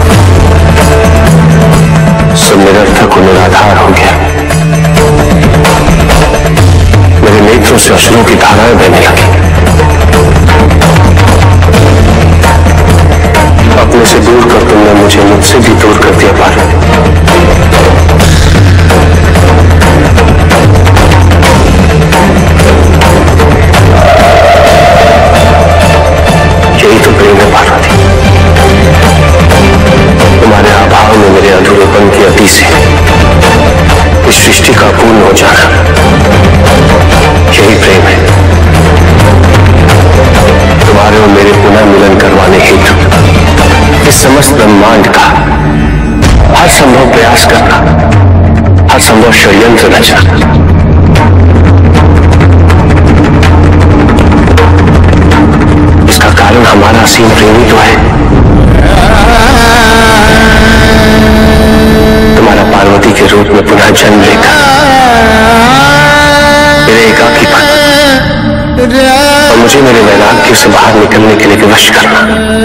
[SPEAKER 1] सब निरर्थक और निराधार हो गया। मेरे नेत्रों से अश्रुओं की धाराएं बहने लगी। अपने से दूर कर तुमने मुझे मुझसे भी दूर कर दिया पार्वती। यही तो प्रेम है पार्वती। तुम्हारे अभाव में मेरे अधूरेपन की अति से इस सृष्टि का पूर्ण हो जाना, यही प्रेम है। तुम्हारे और मेरे पुनः मिलन करवाने हेतु इस समस्त ब्रह्मांड का हर संभव प्रयास करना, हर संभव षड्यंत्र रचना। इसका कारण हमारा असीम प्रेम ही तो है। तुम्हारा पार्वती के रूप में पुनः जन्म लेकर मेरे एकाकीपन और मुझे मेरे वैराग्य से बाहर निकलने के लिए विवश करना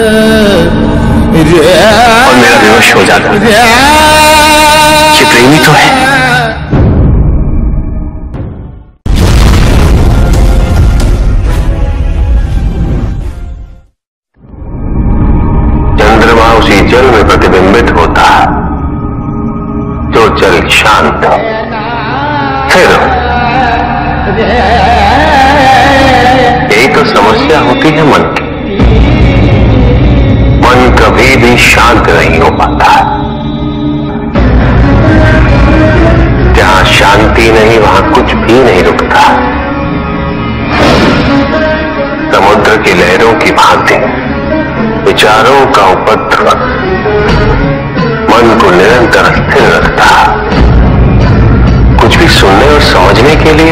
[SPEAKER 1] और मेरा विवश हो जाना, ये प्रेम ही तो है। चंद्रमा उसी जल में प्रतिबिंबित होता है जो जल शांत फिर यही तो समस्या होती है मन की। मन कभी भी शांत नहीं हो पाता है। जहां शांति नहीं वहां कुछ भी नहीं रुकता। समुद्र की लहरों की भांति विचारों का उपद्रव मन को निरंतर स्थिर रखता। कुछ भी सुनने और समझने के लिए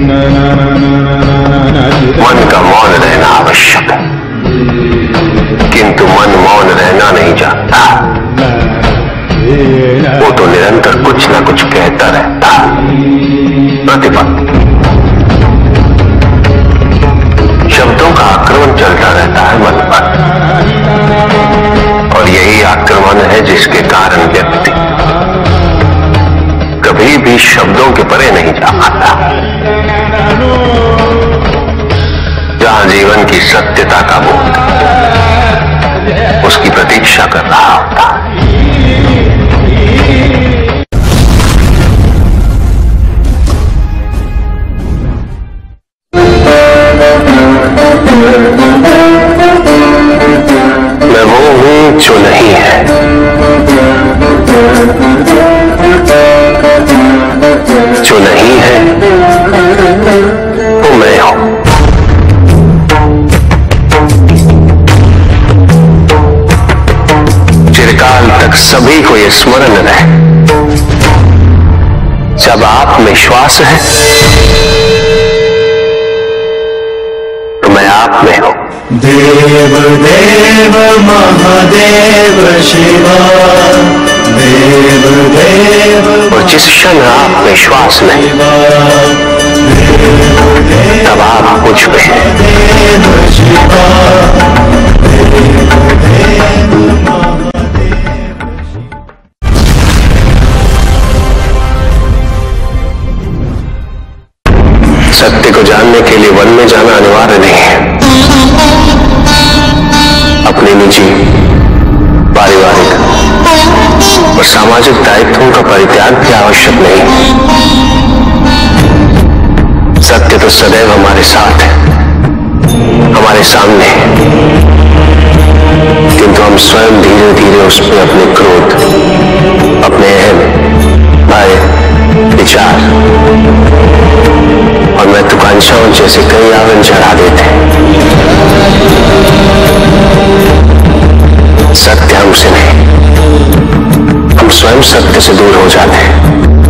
[SPEAKER 1] मन का मौन रहना आवश्यक है, किंतु मन मौन रहना नहीं जानता। वो तो निरंतर कुछ ना कुछ कहता रहता। प्रतिपद शब्दों का आक्रमण चलता रहता है मन पर, और यही आक्रमण है जिसके कारण व्यक्ति कभी भी शब्दों के परे नहीं जा पाता। जहां जीवन की सत्यता का बोध उसकी प्रतीक्षा कर रहा होता। मैं वो हूं जो नहीं है, जो नहीं है वो मैं हूं। चिरकाल तक सभी को यह स्मरण रहे, जब आप में श्वास है तो मैं आप में हूं।
[SPEAKER 14] देव देव महादेव शिवा, देव देव।
[SPEAKER 1] और जिस क्षण आप में श्वास नहीं तब आप मुझ में हैं।
[SPEAKER 14] देव शिवा, देव देव।
[SPEAKER 1] सत्य को जानने के लिए वन में जाना अनिवार्य नहीं है। अपने निजी, पारिवारिक और सामाजिक दायित्वों का परित्याग भी आवश्यक नहीं। सत्य तो सदैव हमारे साथ है, हमारे सामने है, किंतु हम स्वयं धीरे धीरे उसमें अपने क्रोध, अपने अहम, भय, विचार और महत्वाकांक्षाओं जैसे कई आवरण चढ़ा देते हैं। सत्य हमसे नहीं, हम स्वयं सत्य से दूर हो जाते हैं।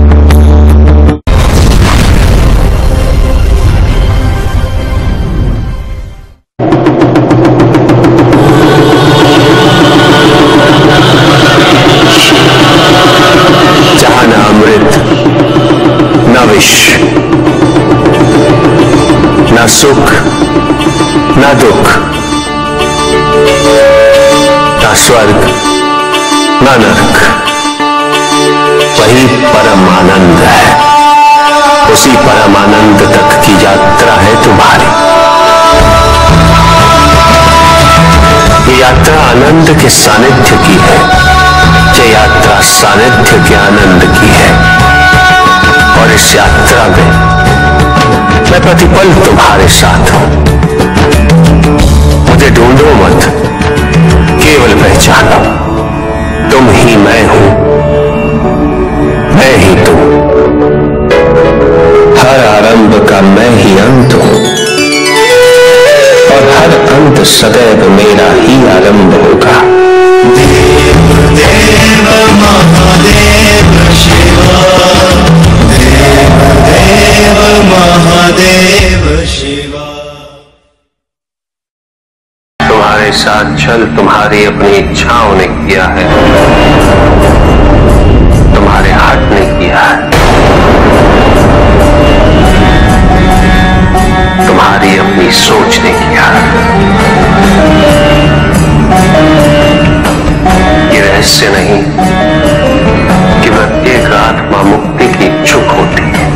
[SPEAKER 1] जहां न अमृत, न विष, न सुख, न दुख, न स्वर्ग, न नरक, वही परम आनंद है। उसी परम आनंद तक की यात्रा है तुम्हारी। ये यात्रा आनंद के सानिध्य की है, ये यात्रा सानिध्य के आनंद की है। और इस यात्रा में मैं प्रतिपल तुम्हारे साथ हूं। मुझे ढूंढो मत, केवल पहचानो तुम ही मैं हूं, मैं ही तुम। हर आरंभ का मैं ही अंत हूं और हर अंत सदैव मेरा ही आरंभ होगा।
[SPEAKER 14] देव देव महादेव शिवा, देव देव महादेव शिवा।
[SPEAKER 1] तुम्हारे साथ छल तुम्हारी अपनी इच्छाओं ने किया है, तुम्हारे हाथ ने किया है। तुम्हारी अपनी सोच ने किया है। ये रहस्य नहीं कि प्रत्येक आत्मा मुक्ति की इच्छुक होती है।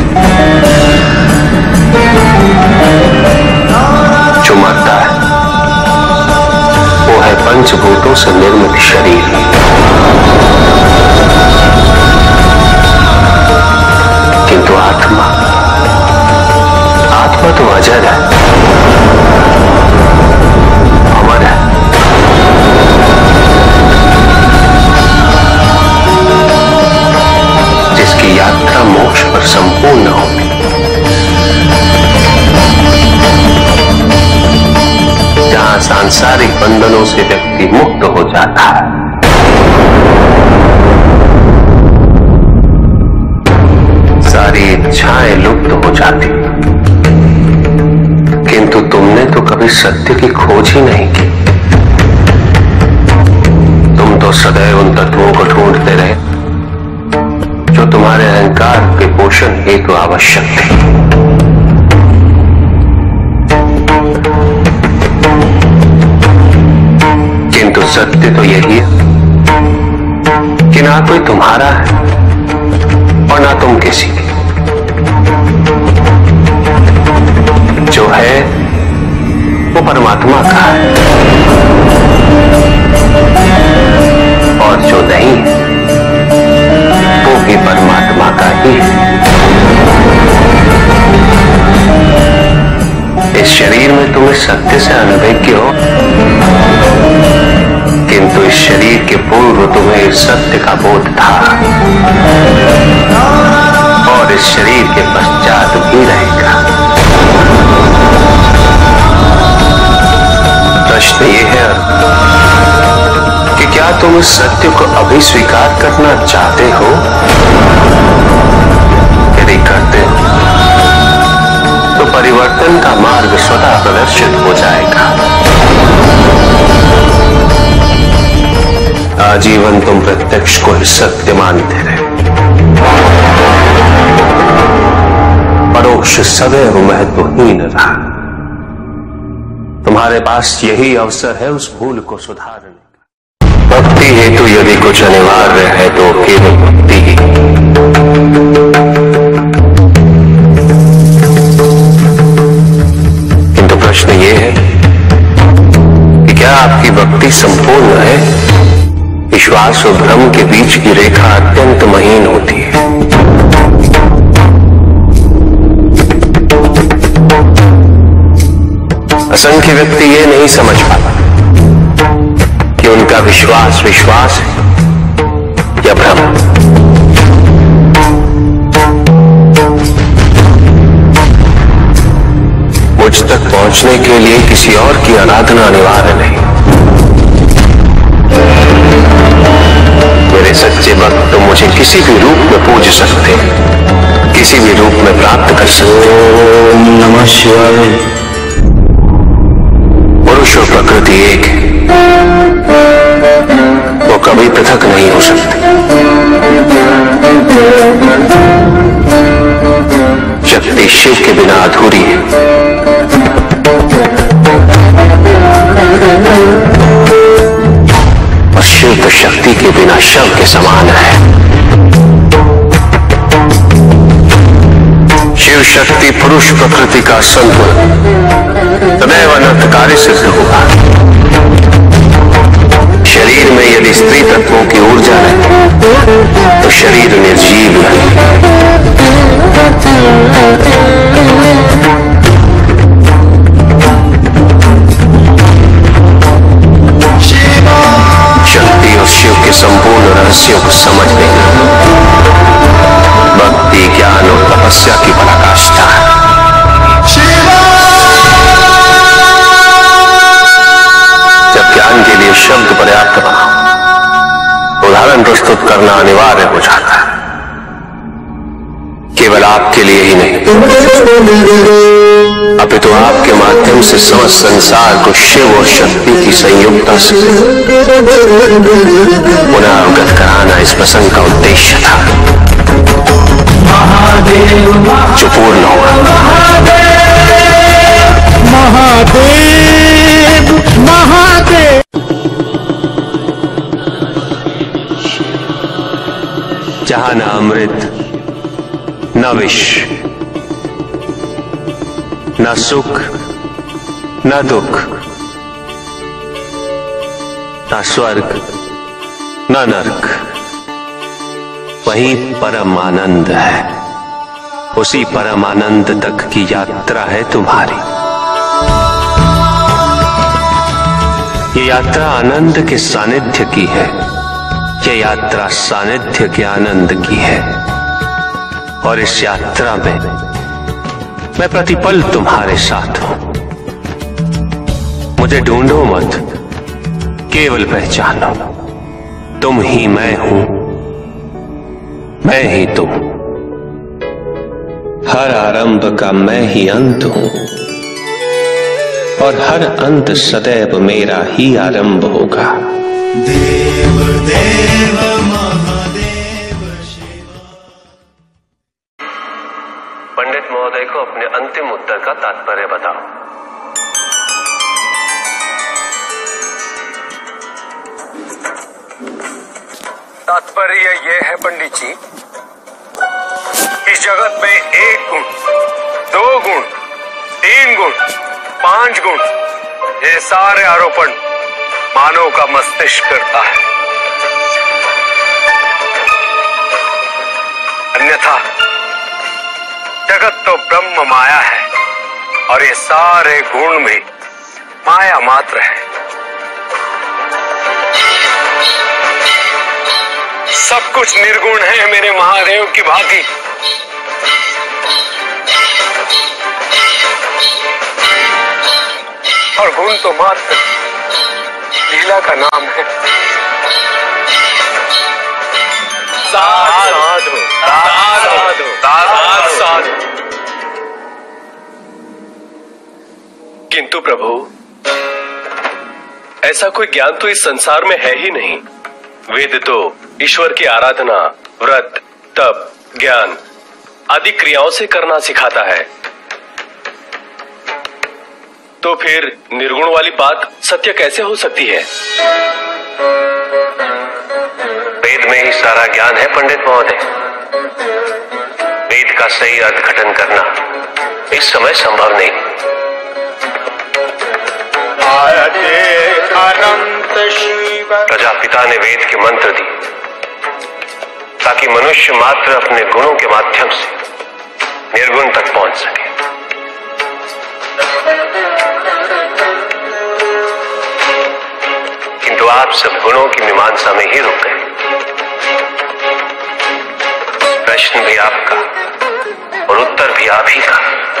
[SPEAKER 1] जो मरता है वो है पंचभूतों से निर्मित शरीर। किंतु आत्मा आत्मा तो अजर है, अमर है। जिसकी यात्रा मोक्ष पर संपूर्ण होगी। जहां सांसारिक बंधनों से व्यक्ति मुक्त हो जाता है, सारी इच्छाएं लुप्त हो जाती, किंतु तुमने तो कभी सत्य की खोज ही नहीं की। तुम तो सदैव उन तत्वों को ढूंढते रहे जो तुम्हारे अहंकार के पोषण हेतु आवश्यक थे। किंतु सत्य तो यही है कि ना कोई तुम्हारा है और ना तुम किसी के। जो है वो परमात्मा का है और जो नहीं है वो भी परमात्मा का ही है। इस शरीर में तुम इस सत्य से अनभिज्ञ हो, किंतु इस शरीर के पूर्व तुम्हें इस सत्य का बोध था और इस शरीर के पश्चात भी रहेगा। प्रश्न ये है कि क्या तुम इस सत्य को अभी स्वीकार करना चाहते हो? यदि करते हो तो परिवर्तन का मार्ग स्वतः प्रदर्शित हो जाएगा। आजीवन तुम प्रत्यक्ष को ही सत्य मानते रहे, परोक्ष सदैव महत्वहीन रहा। तुम्हारे पास यही अवसर है उस भूल को सुधारने का। भक्ति हेतु यदि कुछ अनिवार्य है तो केवल भक्ति ही। किंतु प्रश्न ये है कि क्या आपकी भक्ति संपूर्ण है? विश्वास और भ्रम के बीच की रेखा अत्यंत महीन होती है। असंख्य व्यक्ति ये नहीं समझ पाता कि उनका विश्वास विश्वास है या भ्रम। मुझ तक पहुंचने के लिए किसी और की आराधना अनिवार्य नहीं। मेरे सच्चे भक्त तो मुझे किसी भी रूप में पूज सकते हैं, किसी भी रूप में प्राप्त कर सकते हैं। ओम नमः शिवाय। पुरुष और प्रकृति एक है, वो कभी पृथक नहीं हो सकते। शक्ति शिव के बिना अधूरी है और शिव तो शक्ति के बिना शव के समान है। शिव शक्ति पुरुष प्रकृति का संतुलन सदैव अनर्थकारी सिद्ध होगा। शरीर में यदि स्त्री तत्वों की ऊर्जा है तो शरीर निर्जीव है। शक्ति और शिव के संपूर्ण रहस्यों को समझने भक्ति ज्ञान और तपस्या की पराकाष्ठा है। जब ज्ञान के लिए शब्द पर्याप्त बना, उदाहरण प्रस्तुत करना अनिवार्य हो जाता है, केवल आपके लिए ही नहीं अपितु आपके माध्यम से समस्त संसार को शिव और शक्ति की संयुक्ता से पुनः अवगत कराना इस प्रसंग का उद्देश्य था, जो पूर्ण होगा।
[SPEAKER 9] महादेव महादेव।
[SPEAKER 1] जहां न अमृत न विष, न सुख न दुख, न स्वर्ग न नरक, वही परम आनंद है। उसी परम आनंद तक की यात्रा है तुम्हारी। ये यात्रा आनंद के सानिध्य की है, ये यात्रा सानिध्य के आनंद की है। और इस यात्रा में मैं प्रतिपल तुम्हारे साथ हूं। मुझे ढूंढो मत, केवल पहचानो, तुम ही मैं हूं, मैं ही तुम। हर आरंभ का मैं ही अंत हूं और हर अंत सदैव मेरा ही आरंभ होगा।
[SPEAKER 14] देव देव महादेव शिवा।
[SPEAKER 1] पंडित महोदय को अपने अंतिम उत्तर का तात्पर्य बताओ।
[SPEAKER 15] तात्पर्य यह है पंडित जी, इस जगत में एक गुण, दो गुण, तीन गुण, पांच गुण, ये सारे आरोपण मानव का मस्तिष्क करता है। अन्यथा जगत तो ब्रह्म माया है और ये सारे गुण भी माया मात्र है। सब कुछ निर्गुण है मेरे महादेव की भांति। और गुण तो मात्र लीला का नाम है। साधु साधु साधु साधु।
[SPEAKER 16] किंतु प्रभु, ऐसा कोई ज्ञान तो इस संसार में है ही नहीं। वेद तो ईश्वर की आराधना, व्रत, तप, ज्ञान आदि क्रियाओं से करना सिखाता है। तो फिर निर्गुण वाली बात सत्य कैसे हो सकती है?
[SPEAKER 1] वेद में ही सारा ज्ञान है पंडित महोदय। वेद का सही अर्थघटन करना इस समय संभव नहीं।
[SPEAKER 15] अनंत शिव।
[SPEAKER 1] प्रजापिता ने वेद के मंत्र दिए ताकि मनुष्य मात्र अपने गुणों के माध्यम से निर्गुण तक पहुंच सके। किंतु आप सब गुणों की मीमांसा में ही रुक गए। प्रश्न भी आपका और उत्तर भी आप ही का।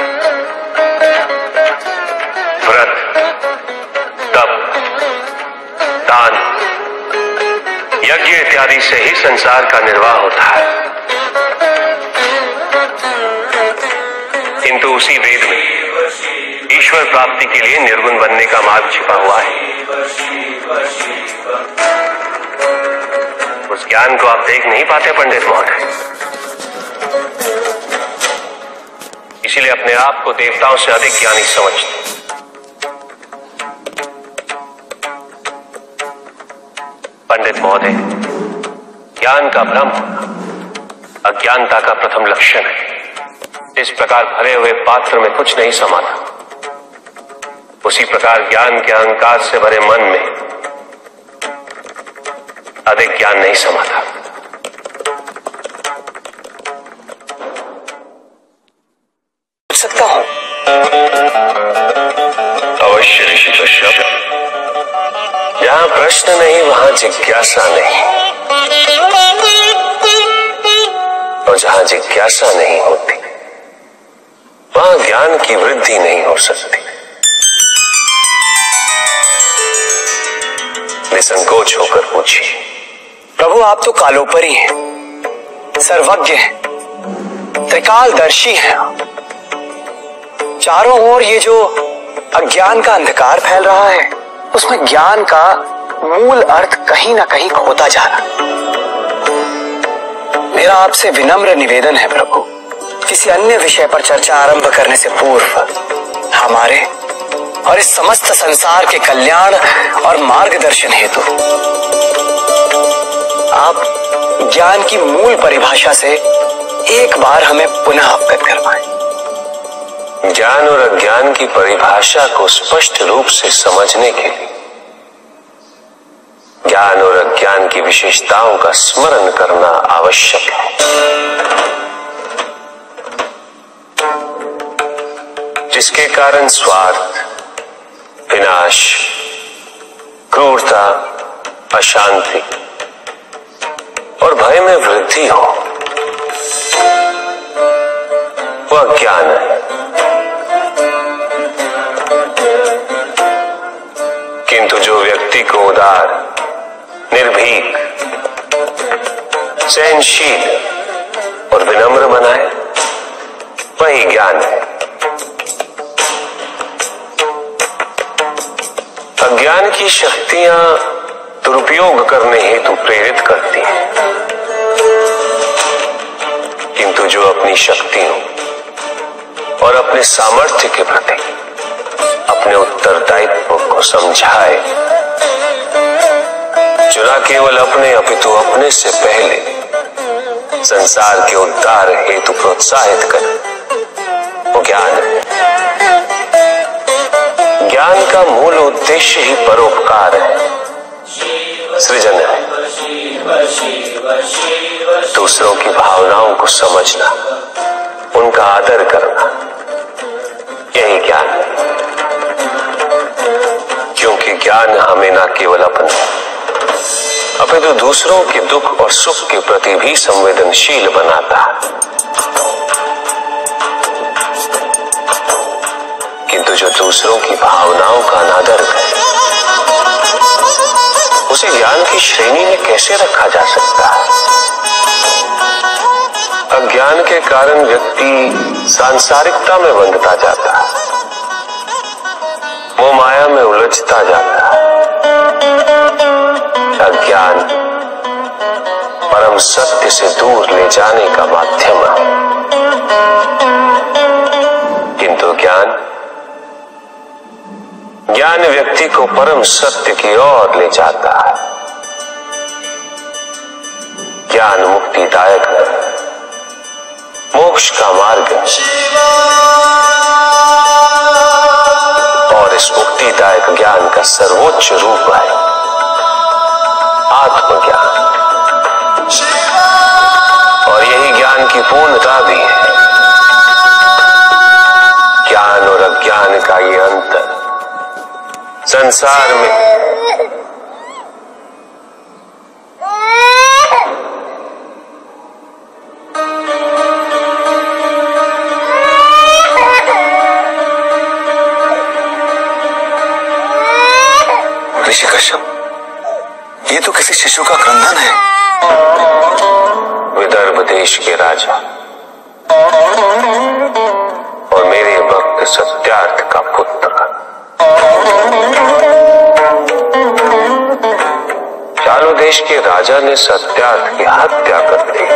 [SPEAKER 1] व्रत, तप, दान, यज्ञ इत्यादि से ही संसार का निर्वाह होता है। किंतु उसी वेद में ईश्वर प्राप्ति के लिए निर्गुण बनने का मार्ग छिपा हुआ है। उस ज्ञान को आप देख नहीं पाते पंडित महोदय। इसीलिए अपने आप को देवताओं से अधिक ज्ञानी समझते। पंडित महोदय, ज्ञान का भ्रम होना अज्ञानता का प्रथम लक्षण है। इस प्रकार भरे हुए पात्र में कुछ नहीं समाता, उसी प्रकार ज्ञान के अहंकार से भरे मन में अधिक ज्ञान नहीं समाता।
[SPEAKER 16] पूछ सकता हूं?
[SPEAKER 1] अवश्य ऋषि कश्यप। जहां प्रश्न नहीं वहां जिज्ञासा नहीं, और जहां जिज्ञासा नहीं होती वहां ज्ञान की वृद्धि नहीं हो सकती। निसंकोच होकर पूछिए।
[SPEAKER 17] प्रभु, आप तो कालोपरी हैं, सर्वज्ञ हैं, त्रिकालदर्शी हैं। चारों ओर ये जो अज्ञान का अंधकार फैल रहा है, उसमें ज्ञान का मूल अर्थ कहीं ना कहीं खोता जा रहा। मेरा आपसे विनम्र निवेदन है प्रभु, किसी अन्य विषय पर चर्चा आरंभ करने से पूर्व हमारे और इस समस्त संसार के कल्याण और मार्गदर्शन हेतु आप ज्ञान की मूल परिभाषा से एक बार हमें पुनः अवगत करवाएं।
[SPEAKER 1] ज्ञान और अज्ञान की परिभाषा को स्पष्ट रूप से समझने के लिए ज्ञान और अज्ञान की विशेषताओं का स्मरण करना आवश्यक है, जिसके कारण स्वार्थ, विनाश, क्रूरता, अशांति और भय में वृद्धि हो। वह ज्ञान है। किंतु जो व्यक्ति को उदार, निर्भीक, सहनशील और विनम्र बनाए, वह अज्ञान है। अज्ञान की शक्तियां दुरुपयोग करने हेतु प्रेरित करती हैं, किंतु जो अपनी शक्तियों और अपने सामर्थ्य के प्रति अपने उत्तरदायित्व को समझाए, जो न केवल अपने अपितु अपने से पहले संसार के उद्धार हेतु प्रोत्साहित करे, वो ज्ञान है। ज्ञान का मूल उद्देश्य ही परोपकार है, सृजन है, दूसरों की भावनाओं को समझना, उनका आदर करना, यही ज्ञान है। क्योंकि ज्ञान हमें न केवल अपने अपितु तो दूसरों के दुख और सुख के प्रति भी संवेदनशील बनाता है। किंतु जो दूसरों की भावनाओं का अनादर करे, उसे ज्ञान की श्रेणी में कैसे रखा जा सकता है? अज्ञान के कारण व्यक्ति सांसारिकता में बंधता जाता है, वो माया में उलझता जाता है। अज्ञान परम सत्य से दूर ले जाने का माध्यम है, किंतु ज्ञान ज्ञान व्यक्ति को परम सत्य की ओर ले जाता है। ज्ञान मुक्तिदायक है, मोक्ष का मार्ग है, और इस मुक्तिदायक ज्ञान का सर्वोच्च रूप है आत्मज्ञान, और यही ज्ञान की पूर्णता भी है। ज्ञान और अज्ञान का ये अंतर संसार में
[SPEAKER 12] ऋषि कश्यप, ये तो किसी शिशु का क्रंदन है।
[SPEAKER 1] विदर्भ देश के राजा और मेरे भक्त सत्यार्थ का पुत्र चालू देश के राजा ने सत्यार्थ की हत्या कर दी।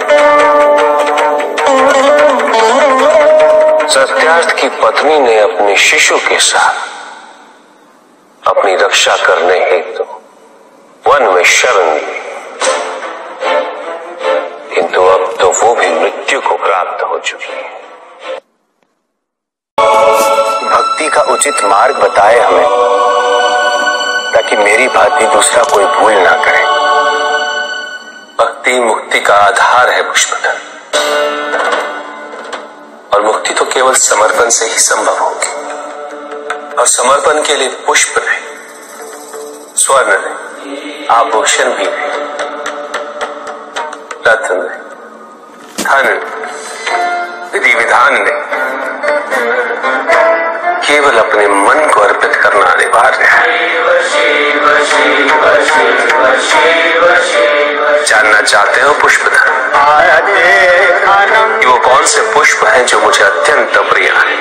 [SPEAKER 1] सत्यार्थ की पत्नी ने अपने शिशु के साथ अपनी रक्षा करने हेतु वन में शरण ली, किंतु अब तो वो भी मृत्यु को प्राप्त हो चुकी है।
[SPEAKER 5] भक्ति का उचित मार्ग बताए हमें, ताकि मेरी भांति दूसरा कोई भूल ना करे।
[SPEAKER 1] भक्ति मुक्ति का आधार है पुष्पधर, और मुक्ति तो केवल समर्पण से ही संभव होगी। और समर्पण के लिए पुष्प नहीं, स्वर्ण नहीं, आभूषण भी नहीं, रत्न नहीं, धन नहीं, विधि विधान नहीं, केवल अपने मन को अर्पित करना अनिवार्य है। जानना चाहते हो पुष्पधर कि वो कौन से पुष्प हैं जो मुझे अत्यंत प्रिय है?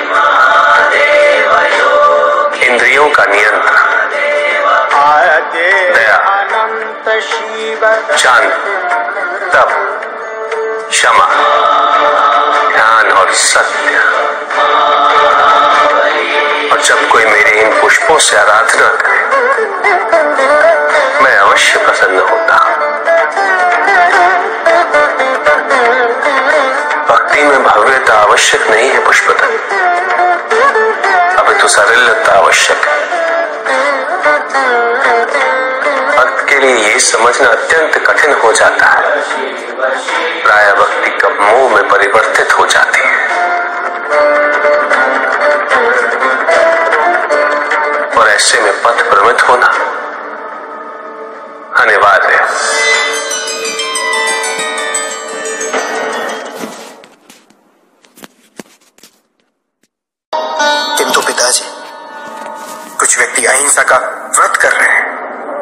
[SPEAKER 1] इंद्रियों का नियंत्रण, दया, शांति, तप, क्षमा, ध्यान और सत्य। और जब कोई मेरे इन पुष्पों से आराधना करे, मैं अवश्य प्रसन्न होता हूं। भक्ति में भव्यता आवश्यक नहीं है पुष्पधर, अभी तो सरलता आवश्यक है। भक्त के लिए ये समझना अत्यंत कठिन हो जाता है, प्राय भक्ति कब मोह में परिवर्तित हो जाती है, और ऐसे में पथ भ्रमित होना अनिवार्य है।
[SPEAKER 12] किंतु पिताजी, कुछ व्यक्ति अहिंसा का व्रत कर रहे हैं,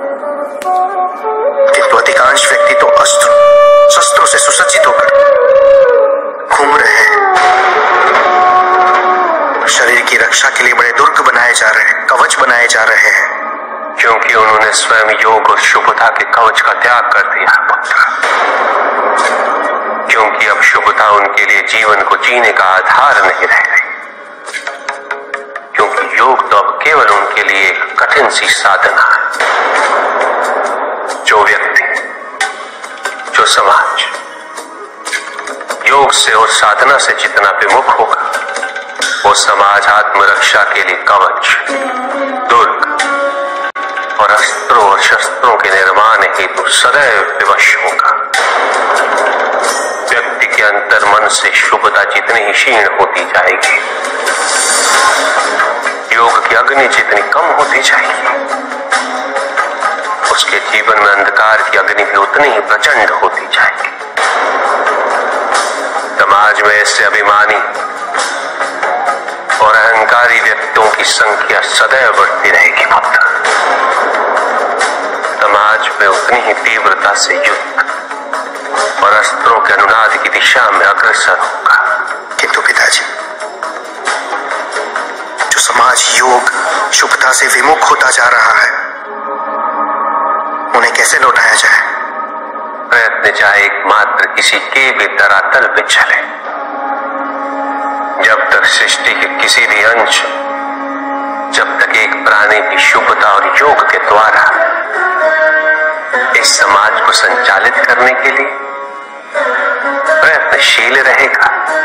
[SPEAKER 12] किंतु अधिकांश व्यक्ति तो अस्त्र शस्त्रों से सुसज्जित होकर घूम रहे हैं। रक्षा के लिए बड़े दुर्ग बनाए जा रहे हैं, कवच बनाए जा रहे हैं।
[SPEAKER 1] क्योंकि उन्होंने स्वयं योग और शुभता के कवच का त्याग कर दिया पुत्र। क्योंकि अब शुभता उनके लिए जीवन को जीने का आधार नहीं रह गई। क्योंकि योग तो अब केवल उनके लिए एक कठिन सी साधना है। जो व्यक्ति, जो समाज योग से और साधना से जितना विमुख होगा, वो समाज आत्मरक्षा के लिए कवच, दुर्ग और अस्त्रों और शस्त्रों के निर्माण हेतु सदैव विवश होगा। व्यक्ति के अंतर मन से शुभता जितनी ही क्षीण होती जाएगी, योग की अग्नि जितनी कम होती जाएगी, उसके जीवन में अंधकार की अग्नि भी उतनी ही प्रचंड होती जाएगी। समाज में ऐसे अभिमानी और अहंकारी व्यक्तियों की संख्या सदैव बढ़ती रहेगी पुत्र। समाज में उतनी ही तीव्रता से युद्ध और अस्त्रों के अनुनाद की दिशा में अग्रसर होगा।
[SPEAKER 12] किंतु पिताजी, जो समाज योग शुभता से विमुख होता जा रहा है, उन्हें कैसे लौटाया जाए?
[SPEAKER 1] प्रयत्न चाहे एकमात्र किसी के भी धरातल पे चले, जब तक सृष्टि के किसी भी अंश, जब तक एक प्राणी की शुभता और योग के द्वारा इस समाज को संचालित करने के लिए प्रयत्नशील रहेगा,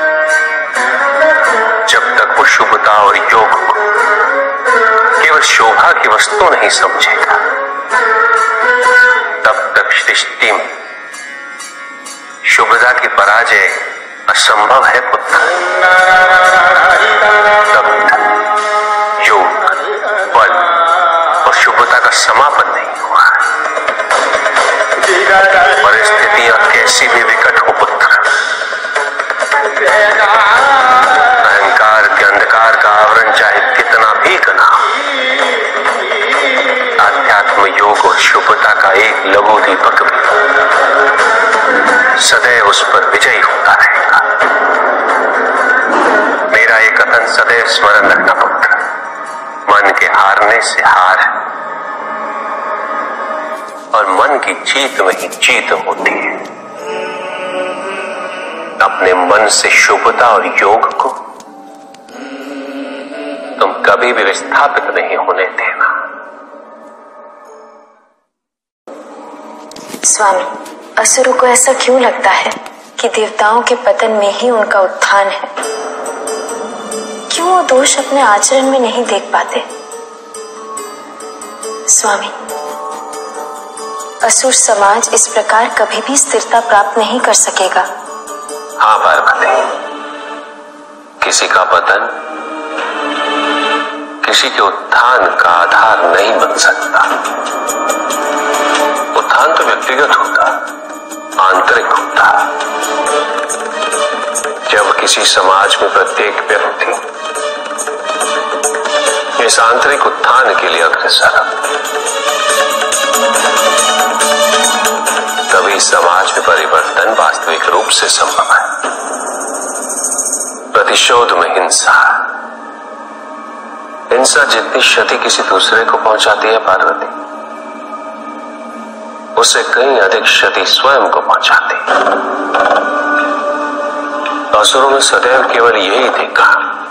[SPEAKER 1] जब तक वो शुभता और योग को केवल शोभा की वस्तु नहीं समझेगा, तब तक सृष्टि में शुभता की पराजय असंभव है पुत्र। तब तक योग, बल और शुभता का समापन नहीं हुआ। परिस्थितियां कैसी भी विकट हो पुत्र, अहंकार के अंधकार का आवरण चाहे कितना भी घना हो, आध्यात्म योग और शुभता का एक लघु दीपक भी सदैव उस पर विजयी होता रहेगा। मेरा एक कथन सदैव स्मरण रखना पुत्र, मन के हारने से हार है और मन की जीत में ही जीत होती है। अपने मन से शुभता और योग को तुम कभी भी विस्थापित नहीं होने देना।
[SPEAKER 2] स्वामी, असुरों को ऐसा क्यों लगता है कि देवताओं के पतन में ही उनका उत्थान है? क्यों वो दोष अपने आचरण में नहीं देख पाते? स्वामी, असुर समाज इस प्रकार कभी भी स्थिरता प्राप्त नहीं कर सकेगा।
[SPEAKER 1] हाँ पार्वती, किसी का पतन किसी के उत्थान का आधार नहीं बन सकता। उत्थान तो व्यक्तिगत होता, आंतरिक होता। जब किसी समाज में प्रत्येक व्यक्ति इस आंतरिक उत्थान के लिए अग्रसर है, तभी समाज में परिवर्तन वास्तविक रूप से संभव है। प्रतिशोध में हिंसा, हिंसा जितनी क्षति किसी दूसरे को पहुंचाती है पार्वती, उससे कहीं अधिक क्षति स्वयं को पहुंचाती है। असुरों में सदैव केवल यही देखा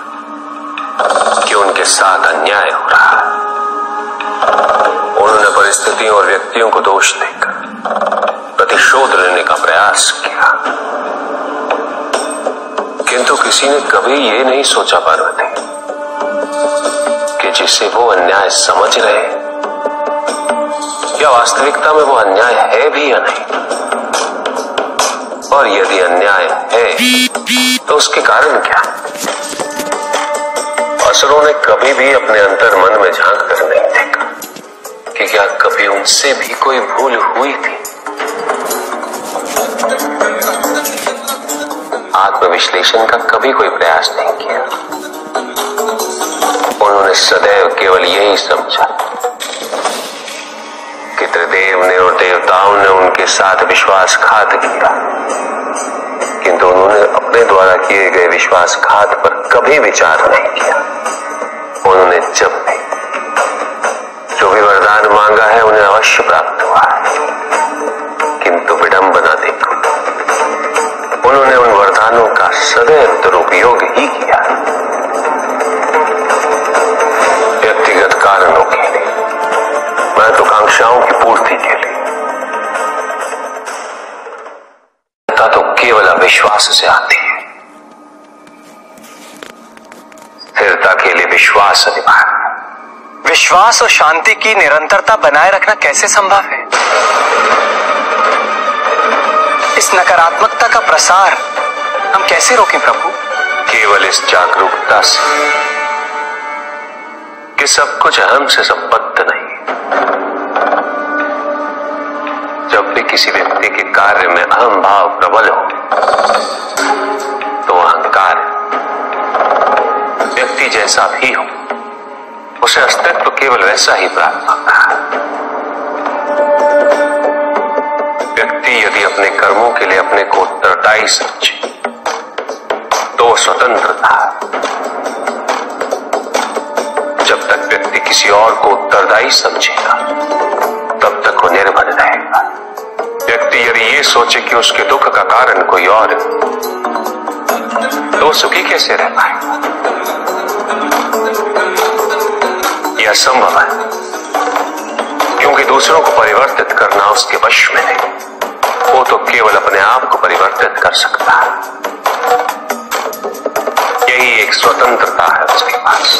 [SPEAKER 1] कि उनके साथ अन्याय हो रहा है। उन्होंने परिस्थितियों और व्यक्तियों को दोष देकर प्रतिशोध लेने का प्रयास किया, किंतु किसी ने कभी ये नहीं सोचा पार्वती कि जिसे वो अन्याय समझ रहे हैं, या वास्तविकता में वो अन्याय है भी या नहीं, और यदि अन्याय है तो उसके कारण क्या। असुरों ने कभी भी अपने अंतर मन में झांक कर नहीं देखा कि क्या कभी उनसे भी कोई भूल हुई थी। आत्मविश्लेषण का कभी कोई प्रयास नहीं किया। उन्होंने सदैव केवल यही समझा कि त्रिदेव ने और देवताओं ने उनके साथ विश्वासघात किया, किंतु उन्होंने अपने द्वारा किए गए विश्वासघात पर कभी विचार नहीं किया मांगा है उन्हें अवश्य प्राप्त हुआ है, किंतु विडंबना देखो, उन्होंने उन वरदानों का सदैव दुरुपयोग ही किया, व्यक्तिगत कारणों के लिए, महत्वाकांक्षाओं की पूर्ति के लिए। तो केवल अविश्वास से आती है, स्थिरता के लिए विश्वास अनिवार्य।
[SPEAKER 17] विश्वास और शांति की निरंतरता बनाए रखना कैसे संभव है? इस नकारात्मकता का प्रसार हम कैसे रोकें प्रभु?
[SPEAKER 1] केवल इस जागरूकता से कि सब कुछ अहम से संबद्ध नहीं। जब भी किसी व्यक्ति के कार्य में अहम भाव प्रबल हो तो अहंकार, व्यक्ति जैसा भी हो उसे अस्तित्व केवल वैसा ही प्राप्त होता है। व्यक्ति यदि अपने कर्मों के लिए अपने को उत्तरदायी समझे तो वो स्वतंत्र था। जब तक व्यक्ति किसी और को उत्तरदायी समझेगा तब तक वो निर्भर रहेगा। व्यक्ति यदि ये सोचे कि उसके दुख का कारण कोई और है तो सुखी कैसे रह पाएगा? यह असंभव है, क्योंकि दूसरों को परिवर्तित करना उसके वश में नहीं, वो तो केवल अपने आप को परिवर्तित कर सकता है। यही एक स्वतंत्रता है उसके पास।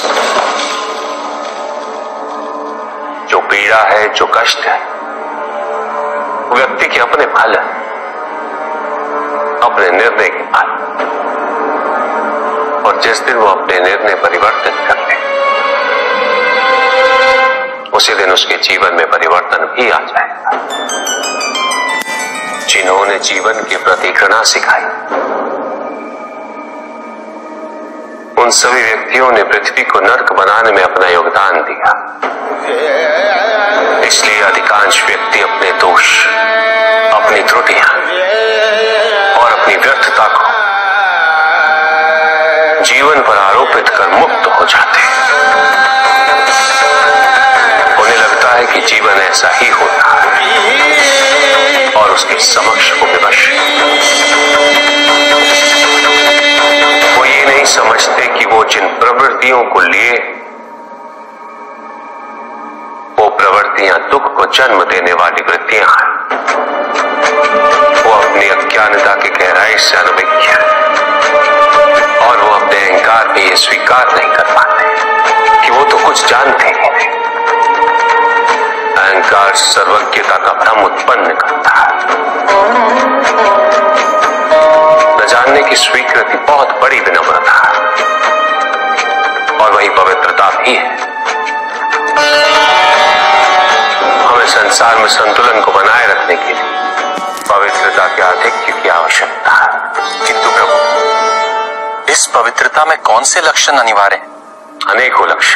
[SPEAKER 1] जो पीड़ा है, जो कष्ट है, व्यक्ति के अपने फल है, अपने निर्णय के फल। और जिस दिन वो अपने निर्णय परिवर्तित कर ले उसी दिन उसके जीवन में परिवर्तन भी आ जाएगा। जिन्होंने जीवन के प्रति घृणा सिखाई उन सभी व्यक्तियों ने पृथ्वी को नर्क बनाने में अपना योगदान दिया। इसलिए अधिकांश व्यक्ति अपने दोष, अपनी त्रुटियां और अपनी व्यर्थता को जीवन पर आरोपित कर मुक्त हो जाते हैं। उन्हें लगता है कि जीवन ऐसा ही होता है और उसके समक्ष वो विवश है। वो ये नहीं समझते कि वो जिन प्रवृत्तियों को लिए वो प्रवृत्तियां दुख को जन्म देने वाली वृत्तियां हैं। वो अपनी अज्ञानता की गहराई से अनभिज्ञ है और वो अपने अहंकार में ये स्वीकार नहीं कर पाते कि वो तो कुछ जानते ही नहीं। अहंकार सर्वज्ञता का भ्रम उत्पन्न करता है। न जानने की स्वीकृति बहुत बड़ी विनम्रता है और वही पवित्रता भी है। हमें संसार में संतुलन को बनाए रखने के लिए पवित्रता के आधिक्य की आवश्यकता है। किंतु प्रभु,
[SPEAKER 17] इस पवित्रता में कौन से लक्षण अनिवार्य हैं?
[SPEAKER 1] अनेकों लक्षण,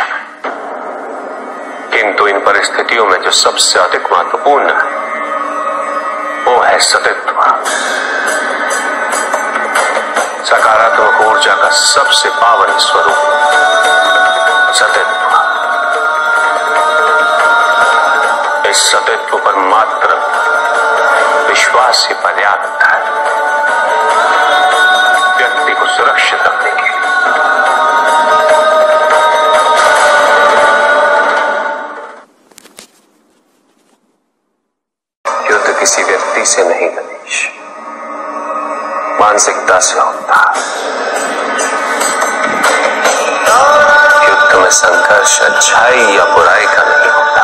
[SPEAKER 1] किंतु इन परिस्थितियों में जो सबसे अधिक महत्वपूर्ण है वो है सतित्व। सकारात्मक ऊर्जा का सबसे पावन स्वरूप सतित्व। इस सतित्व पर मात्र विश्वास ही पर्याप्त है व्यक्ति को सुरक्षित रखने के लिए। युद्ध किसी व्यक्ति से नहीं गणेश, मानसिकता से होता है। युद्ध में संघर्ष अच्छाई या बुराई का नहीं होता,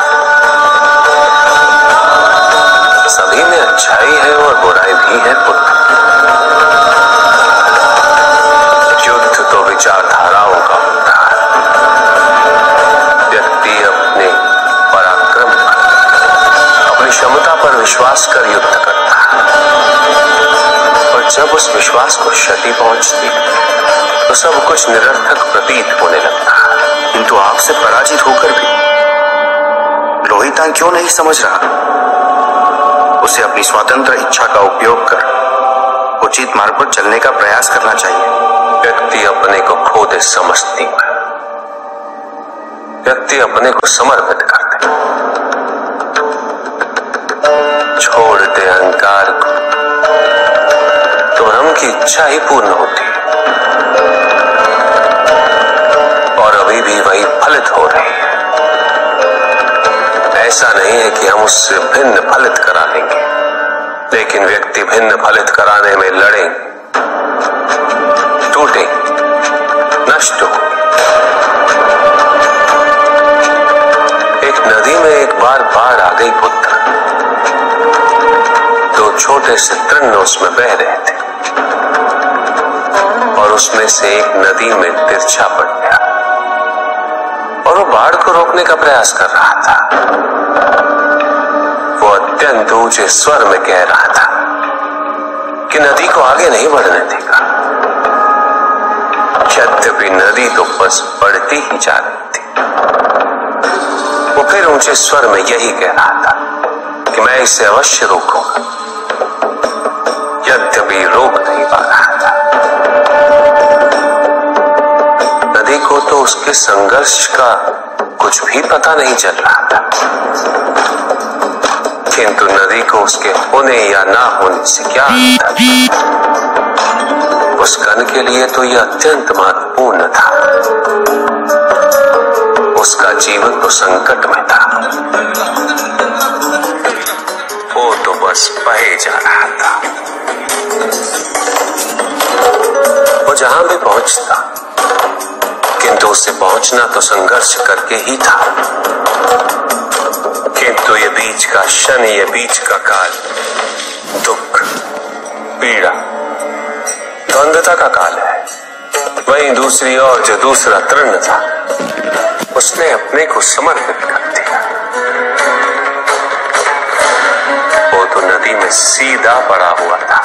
[SPEAKER 1] सभी में अच्छाई है और बुराई भी है पुत्र। युद्ध तो विचारधाराओं का होता है। व्यक्ति अपने पराक्रम पर, अपनी क्षमता पर विश्वास कर युद्ध करता है और जब उस विश्वास को क्षति पहुंचती तो सब कुछ निरर्थक प्रतीत होने लगता है।
[SPEAKER 12] किंतु आपसे पराजित होकर भी लोहितांग क्यों नहीं समझ रहा? उसे अपनी स्वतंत्र इच्छा का उपयोग कर उचित मार्ग पर चलने का प्रयास करना चाहिए।
[SPEAKER 1] व्यक्ति अपने को खो दे समझती है, व्यक्ति अपने को समर्पित कर दे छोड़ दे अहंकार को तो भ्रम की इच्छा ही पूर्ण होती है और अभी भी वही फलित हो रही है। ऐसा नहीं है कि हम उससे भिन्न फलित करा लेंगे, लेकिन व्यक्ति भिन्न फलित कराने में लड़ेंगे, टूटे, नष्ट हो। एक नदी में एक बार बाढ़ आ गई पुत्र, दो छोटे से तृण उसमें बह रहे थे और उसमें से एक नदी में तिरछा पड़ गया और वो बाढ़ को रोकने का प्रयास कर रहा था। वो अत्यंत ऊंचे स्वर में कह रहा था कि नदी को आगे नहीं बढ़ने देगा। यद्यपि नदी तो बस बढ़ती ही जा रही थी। वो फिर ऊंचे स्वर में यही कह रहा था कि मैं इसे अवश्य रोकूंगा, यद्यपि रोक नहीं पा रहा था। नदी को तो उसके संघर्ष का कुछ भी पता नहीं चल रहा था, किंतु नदी को उसके होने या ना होने से क्या था? उस कण के लिए तो यह अत्यंत महत्वपूर्ण था। उसका जीवन तो संकट में था। वो तो बस बहे जा रहा था। वो जहां भी पहुंचता, किंतु उससे पहुंचना तो संघर्ष करके ही था। किंतु ये बीच का क्षण, ये बीच का काल दुख, पीड़ा, द्वंद्वता का काल है। वहीं दूसरी ओर जो दूसरा तृण था, उसने अपने को समर्पित कर दिया। वो तो नदी में सीधा पड़ा हुआ था,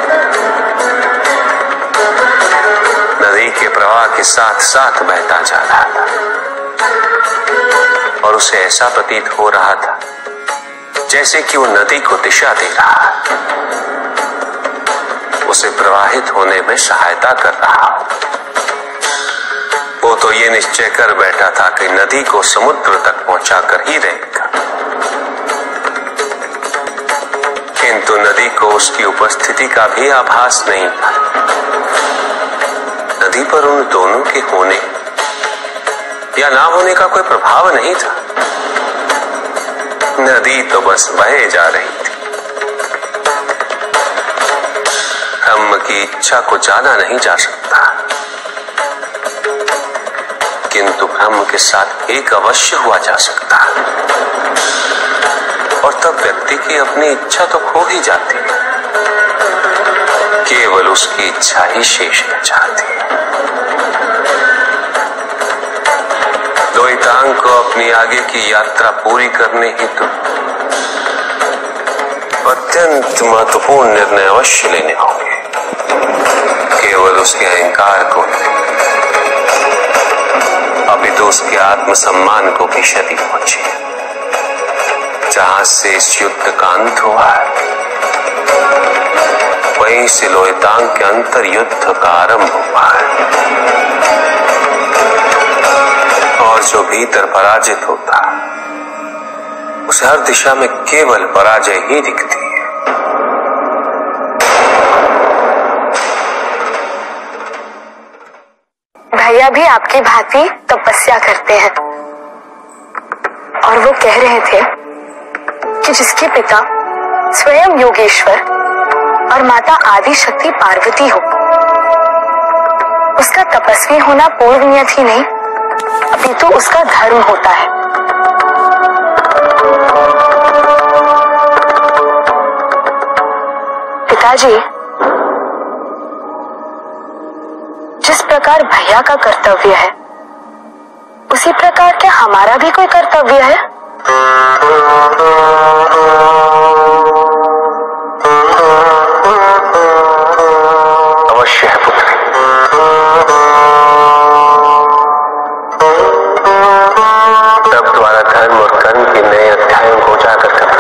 [SPEAKER 1] नदी के प्रवाह के साथ साथ बहता जा रहा था और उसे ऐसा प्रतीत हो रहा था जैसे कि वो नदी को दिशा दे रहा है, उसे प्रवाहित होने में सहायता कर रहा हो। वो तो ये निश्चय कर बैठा था कि नदी को समुद्र तक पहुंचाकर ही रहेगा, किंतु नदी को उसकी उपस्थिति का भी आभास नहीं था। नदी पर उन दोनों के होने या ना होने का कोई प्रभाव नहीं था। नदी तो बस बहे जा रही थी। ब्रह्म की इच्छा को जाना नहीं जा सकता, किंतु ब्रह्म के साथ एक अवश्य हुआ जा सकता है और तब व्यक्ति की अपनी इच्छा तो खो ही जाती है, केवल उसकी इच्छा ही शेष रह जाती है। द्वैतांग को अपनी आगे की यात्रा पूरी करने हेतु अत्यंत महत्वपूर्ण निर्णय अवश्य लेने होंगे। केवल उसके अहंकार को, अभी तो उसके आत्मसम्मान को भी क्षति पहुंची। जहां से इस युद्ध का अंत हुआ है, वहीं से लोहितांग के अंतर युद्ध का आरंभ हुआ है और जो भीतर पराजित होता है, उसे हर दिशा में केवल पराजय ही दिखती है।
[SPEAKER 2] भैया भी आपकी भांति तपस्या करते हैं और वो कह रहे थे कि जिसके पिता स्वयं योगेश्वर और माता आदि शक्ति पार्वती हो, उसका तपस्वी होना पूर्व नियत ही नहीं, अपितु तो उसका धर्म होता है। पिताजी, जिस प्रकार भैया का कर्तव्य है, उसी प्रकार क्या हमारा भी कोई कर्तव्य है?
[SPEAKER 1] अवश्य है पुत्री। तब द्वारा धर्म और कर्म के नए अध्यायों को उजागर करना।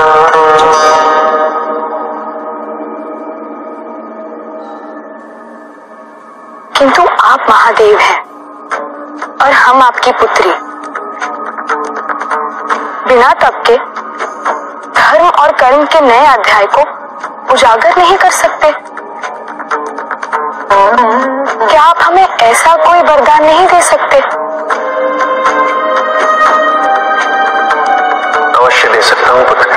[SPEAKER 2] किंतु आप महादेव हैं और हम आपकी पुत्री। बिना तप के धर्म और कर्म के नए अध्याय को उजागर नहीं कर सकते? क्या आप हमें ऐसा कोई वरदान नहीं दे सकते?
[SPEAKER 1] अवश्य दे सकता हूं पुत्र,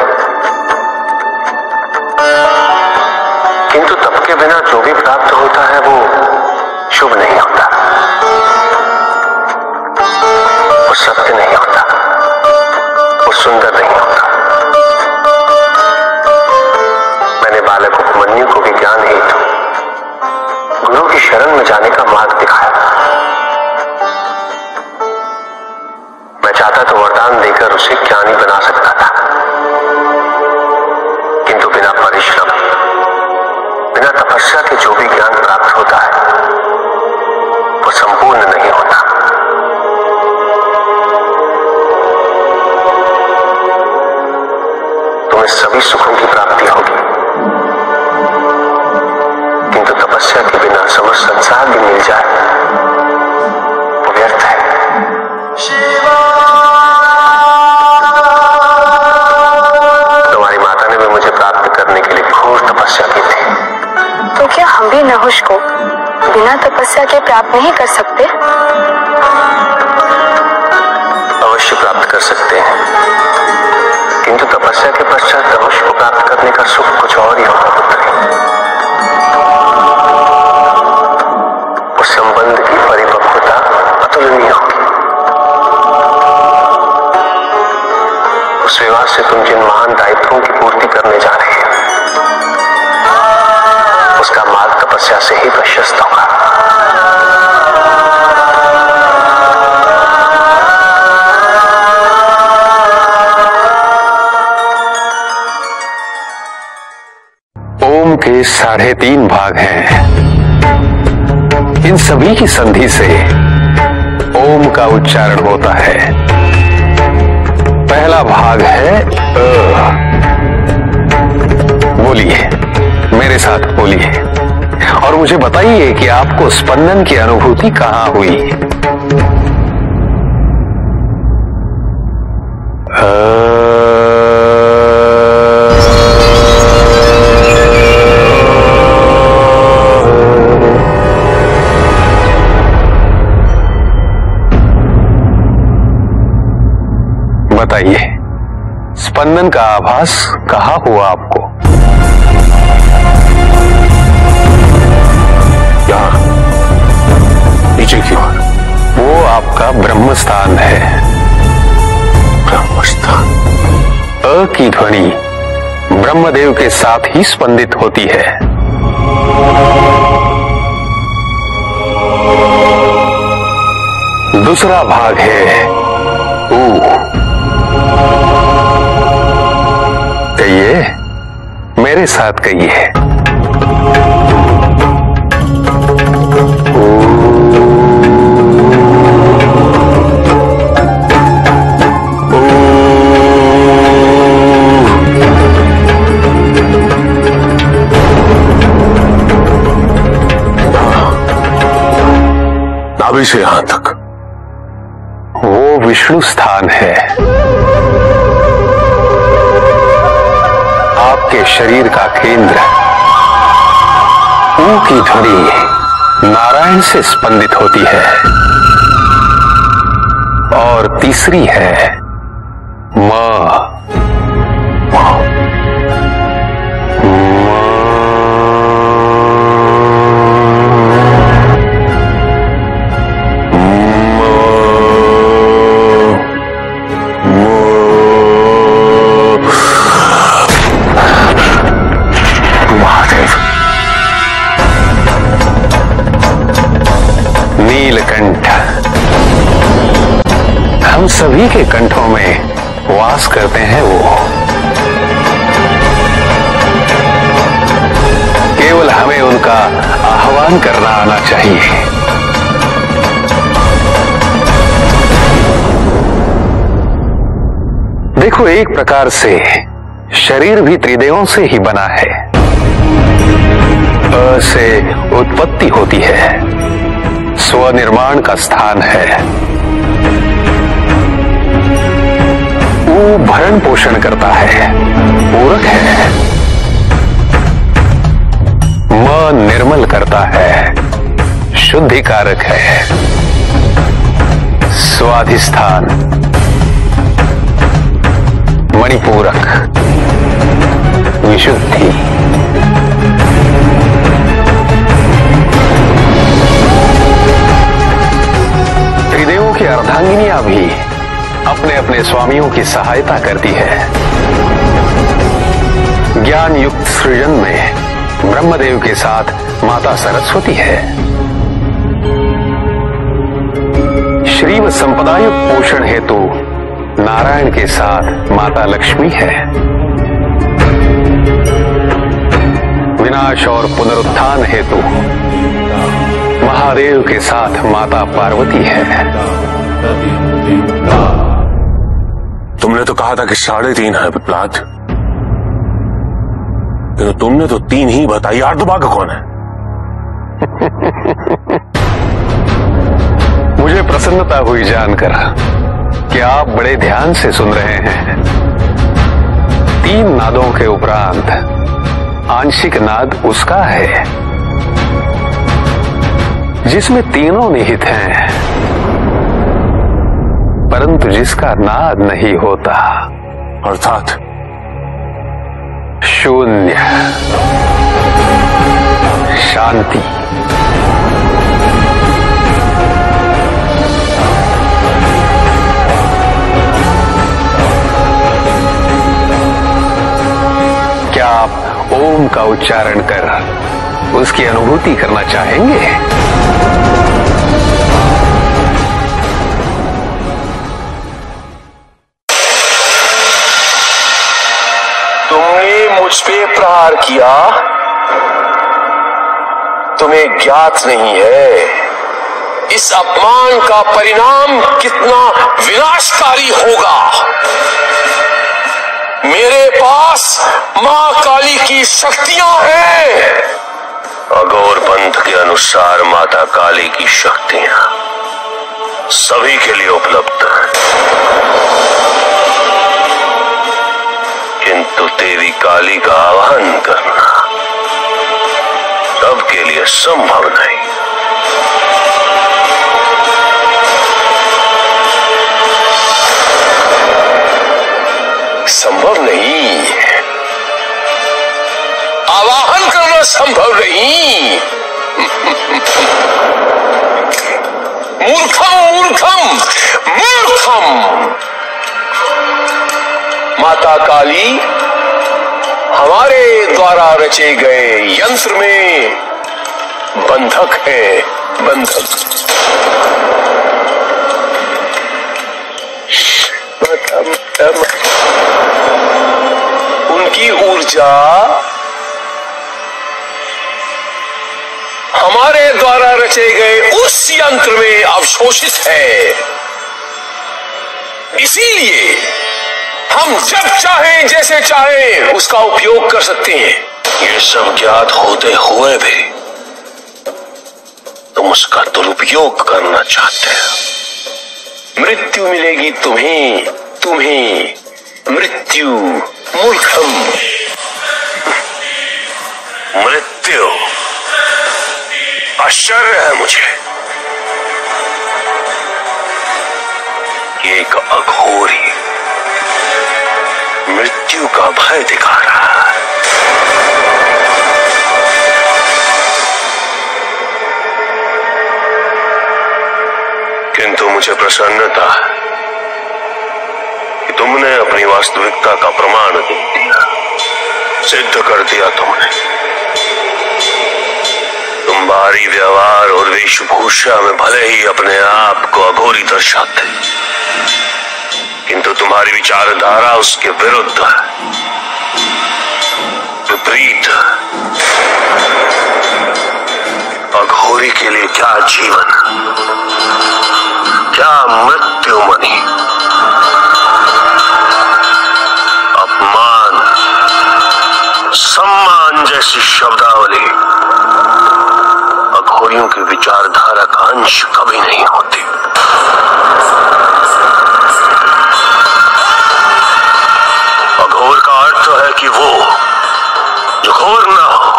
[SPEAKER 1] किंतु तप के बिना जो भी प्राप्त होता है वो शुभ नहीं होता, वो सत्य नहीं होता, वो सुंदर नहीं होता। मैंने बालक उपमन्यु को विज्ञान हेतु गुरु की शरण में जाने का मार्ग दिखाया। मैं चाहता तो वरदान देकर उसे ज्ञानी बना सकता था, किंतु बिना परिश्रम, बिना तपस्या के जो भी ज्ञान प्राप्त होता है वो संपूर्ण नहीं होता। तुम्हें सभी सुखों की प्राप्ति होगी, किंतु तपस्या के बिना समस्त संसार भी मिल जाए वो व्यर्थ है। तुम्हारी माता ने भी मुझे प्राप्त करने के लिए घोर तपस्या की थी।
[SPEAKER 2] तो क्या हम भी नहुष को बिना तपस्या के प्राप्त नहीं कर सकते?
[SPEAKER 1] अवश्य प्राप्त कर सकते हैं, किंतु तपस्या के पश्चात नहुष को प्राप्त करने का सुख कुछ और ही होगा पुत्र। उस संबंध की परिपक्वता अतुलनीय होगी। उस विवाह से तुम जिन महान दायित्वों की पूर्ति करने जा रहे हैं उसका मार्ग तपस्या से ही प्रशस्त होगा।
[SPEAKER 13] ओम के साढ़े तीन भाग हैं। इन सभी की संधि से ओम का उच्चारण होता है। पहला भाग है अ। बोलिए, मेरे साथ बोलिए और मुझे बताइए कि आपको स्पंदन की अनुभूति कहां हुई। अ बताइए, स्पंदन का आभास कहां हुआ आपको? यहां नीचे की ओर। वो आपका ब्रह्म स्थान है। ब्रह्म स्थान। अ की ध्वनि ब्रह्मदेव के साथ ही स्पंदित होती है। दूसरा भाग है ऊ। कहिए, मेरे साथ कहिए। नाभि से यहां तक वो विष्णु स्थान है। आपके शरीर का केंद्र। ऊ की ध्वनि नारायण से स्पंदित होती है। और तीसरी है म। नीलकंठ। हम सभी के कंठों में वास करते हैं वो। केवल हमें उनका आह्वान करना आना चाहिए। देखो, एक प्रकार से शरीर भी त्रिदेवों से ही बना है। अ से उत्पत्ति होती है, स्वनिर्माण का स्थान है। ऊ
[SPEAKER 10] भरण पोषण करता है, पूरक है। म निर्मल करता है, शुद्धिकारक है। स्वाधिष्ठान मणिपूरक, विशुद्धि। त्रिदेवों की अर्धांगिनियां भी अपने अपने स्वामियों की सहायता करती है। ज्ञान युक्त सृजन में ब्रह्मदेव के साथ माता सरस्वती है। श्रीव संपदायुक्त पोषण हेतु नारायण के साथ माता लक्ष्मी है। विनाश और पुनरुत्थान हेतु महादेव के साथ माता पार्वती है।
[SPEAKER 15] तुमने तो कहा था कि साढ़े तीन है पिपलाद, किंतु तुमने तो तीन ही बताई। आर्दभाग कौन है?
[SPEAKER 10] मुझे प्रसन्नता हुई जानकर कि आप बड़े ध्यान से सुन रहे हैं। तीन नादों के उपरांत आंशिक नाद उसका है जिसमें तीनों निहित हैं, परंतु जिसका नाद नहीं होता,
[SPEAKER 15] अर्थात
[SPEAKER 10] शून्य, शांति। क्या आप ओम का उच्चारण कर उसकी अनुभूति करना चाहेंगे?
[SPEAKER 16] तुमने मुझ पे प्रहार किया, तुम्हें ज्ञात नहीं है इस अपमान का परिणाम कितना विनाशकारी होगा। मेरे पास मां काली की शक्तियां हैं। अघोर पंथ के अनुसार माता काली की शक्तियां सभी के लिए उपलब्ध हैं, किंतु देवी काली का आह्वान करना सबके लिए संभव नहीं। संभव नहीं, आवाहन करना संभव नहीं। मूर्खम मूर्खम मूर्खम। माता काली हमारे द्वारा रचे गए यंत्र में बंधक है, बंधक। उनकी ऊर्जा हमारे द्वारा रचे गए उस यंत्र में अवशोषित है। इसीलिए हम जब चाहें जैसे चाहें उसका उपयोग कर सकते हैं। ये सब ज्ञात होते हुए भी तुम उसका दुरुपयोग करना चाहते हो। मृत्यु मिलेगी तुम्हें, तुम्हें मृत्यु। मूर्खम। मृत्यु आश्चर्य है मुझे, एक अघोरी मृत्यु का भय दिखा रहा है। किंतु मुझे प्रसन्नता है कि तुमने अपनी वास्तविकता का प्रमाण दे दिया, सिद्ध कर दिया तुमने। तुम बाहरी व्यवहार और वेशभूषा में भले ही अपने आप को अघोरी दर्शाते, किंतु तुम्हारी विचारधारा उसके विरुद्ध है, विपरीत। अघोरी के लिए क्या जीवन, क्या मृत्यु मनी। अपमान, सम्मान जैसी शब्दावली अघोरियों की विचारधारा का अंश कभी नहीं होती। कि वो जो घोर ना हो,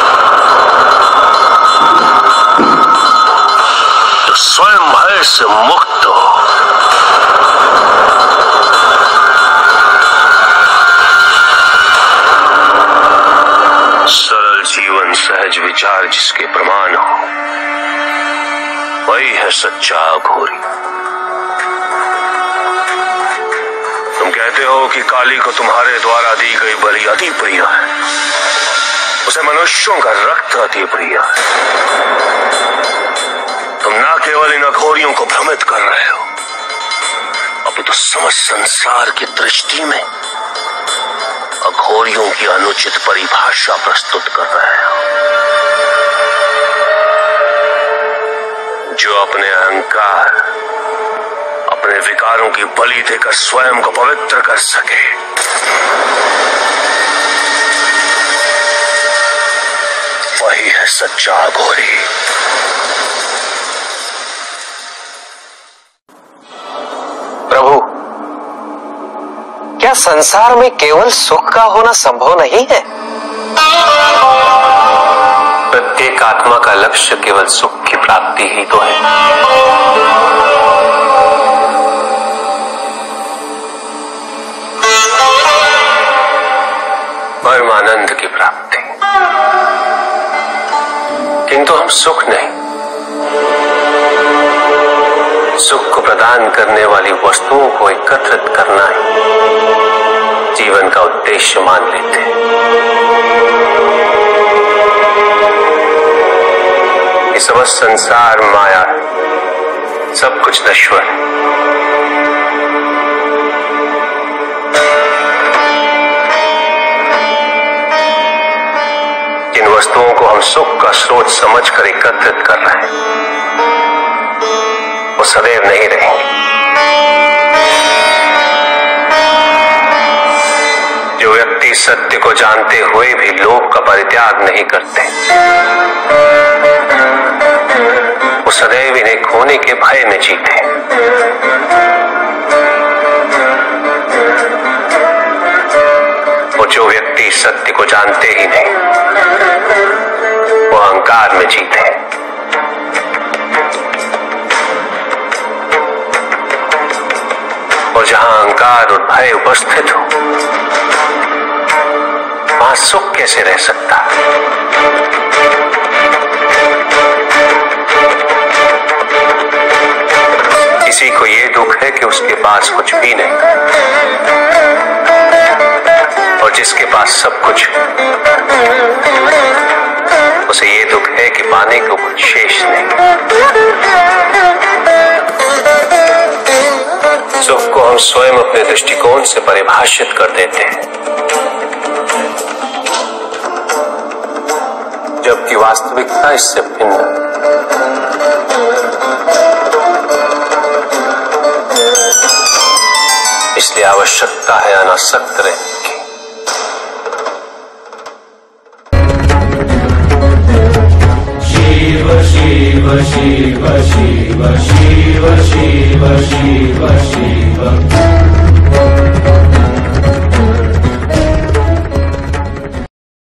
[SPEAKER 16] जो स्वयं भय से मुक्त हो। सरल जीवन सहज विचार जिसके प्रमाण हो, वही है सच्चा अघोरी। तुम कहते हो कि काली को तुम्हारे द्वारा दी गई बलि अति प्रिय है, उसे मनुष्यों का रक्त अति प्रिय है। तुम ना केवल इन अघोरियों को भ्रमित कर रहे हो, अभी तो समस्त संसार की दृष्टि में अघोरियों की अनुचित परिभाषा प्रस्तुत कर रहे हो। जो अपने अहंकार, अपने विकारों की बलि देकर स्वयं को पवित्र कर सके, वही है सच्चा अघोरी।
[SPEAKER 13] प्रभु, क्या संसार में केवल सुख का होना संभव नहीं है? प्रत्येक आत्मा का लक्ष्य केवल सुख की प्राप्ति ही तो है। परमानंद की प्राप्ति, किंतु हम सुख नहीं, सुख को प्रदान करने वाली वस्तुओं को एकत्रित करना ही जीवन का उद्देश्य मान लेते हैं। ये समस्त संसार माया है, सब कुछ नश्वर है। जिन वस्तुओं को हम सुख का स्रोत समझकर एकत्रित कर रहे हैं, वो सदैव नहीं रहेंगे। जो व्यक्ति सत्य को जानते हुए भी लोभ का परित्याग नहीं करते, वो सदैव इन्हें खोने के भय में जीते। और जो व्यक्ति सत्य को जानते ही नहीं, वो अहंकार में जीते। और जहां अहंकार और भय उपस्थित हो, वहां सुख कैसे रह सकता है? किसी को ये दुख है कि उसके पास कुछ भी नहीं, और जिसके पास सब कुछ, उसे ये दुख है कि पाने को कुछ शेष नहीं। सुख को हम स्वयं अपने दृष्टिकोण से परिभाषित कर देते हैं, जबकि वास्तविकता इससे भिन्न है। इसलिए आवश्यकता है अनासक्त रहने की।
[SPEAKER 14] शिव शिव शिव शिव शिव शिव शिव शिव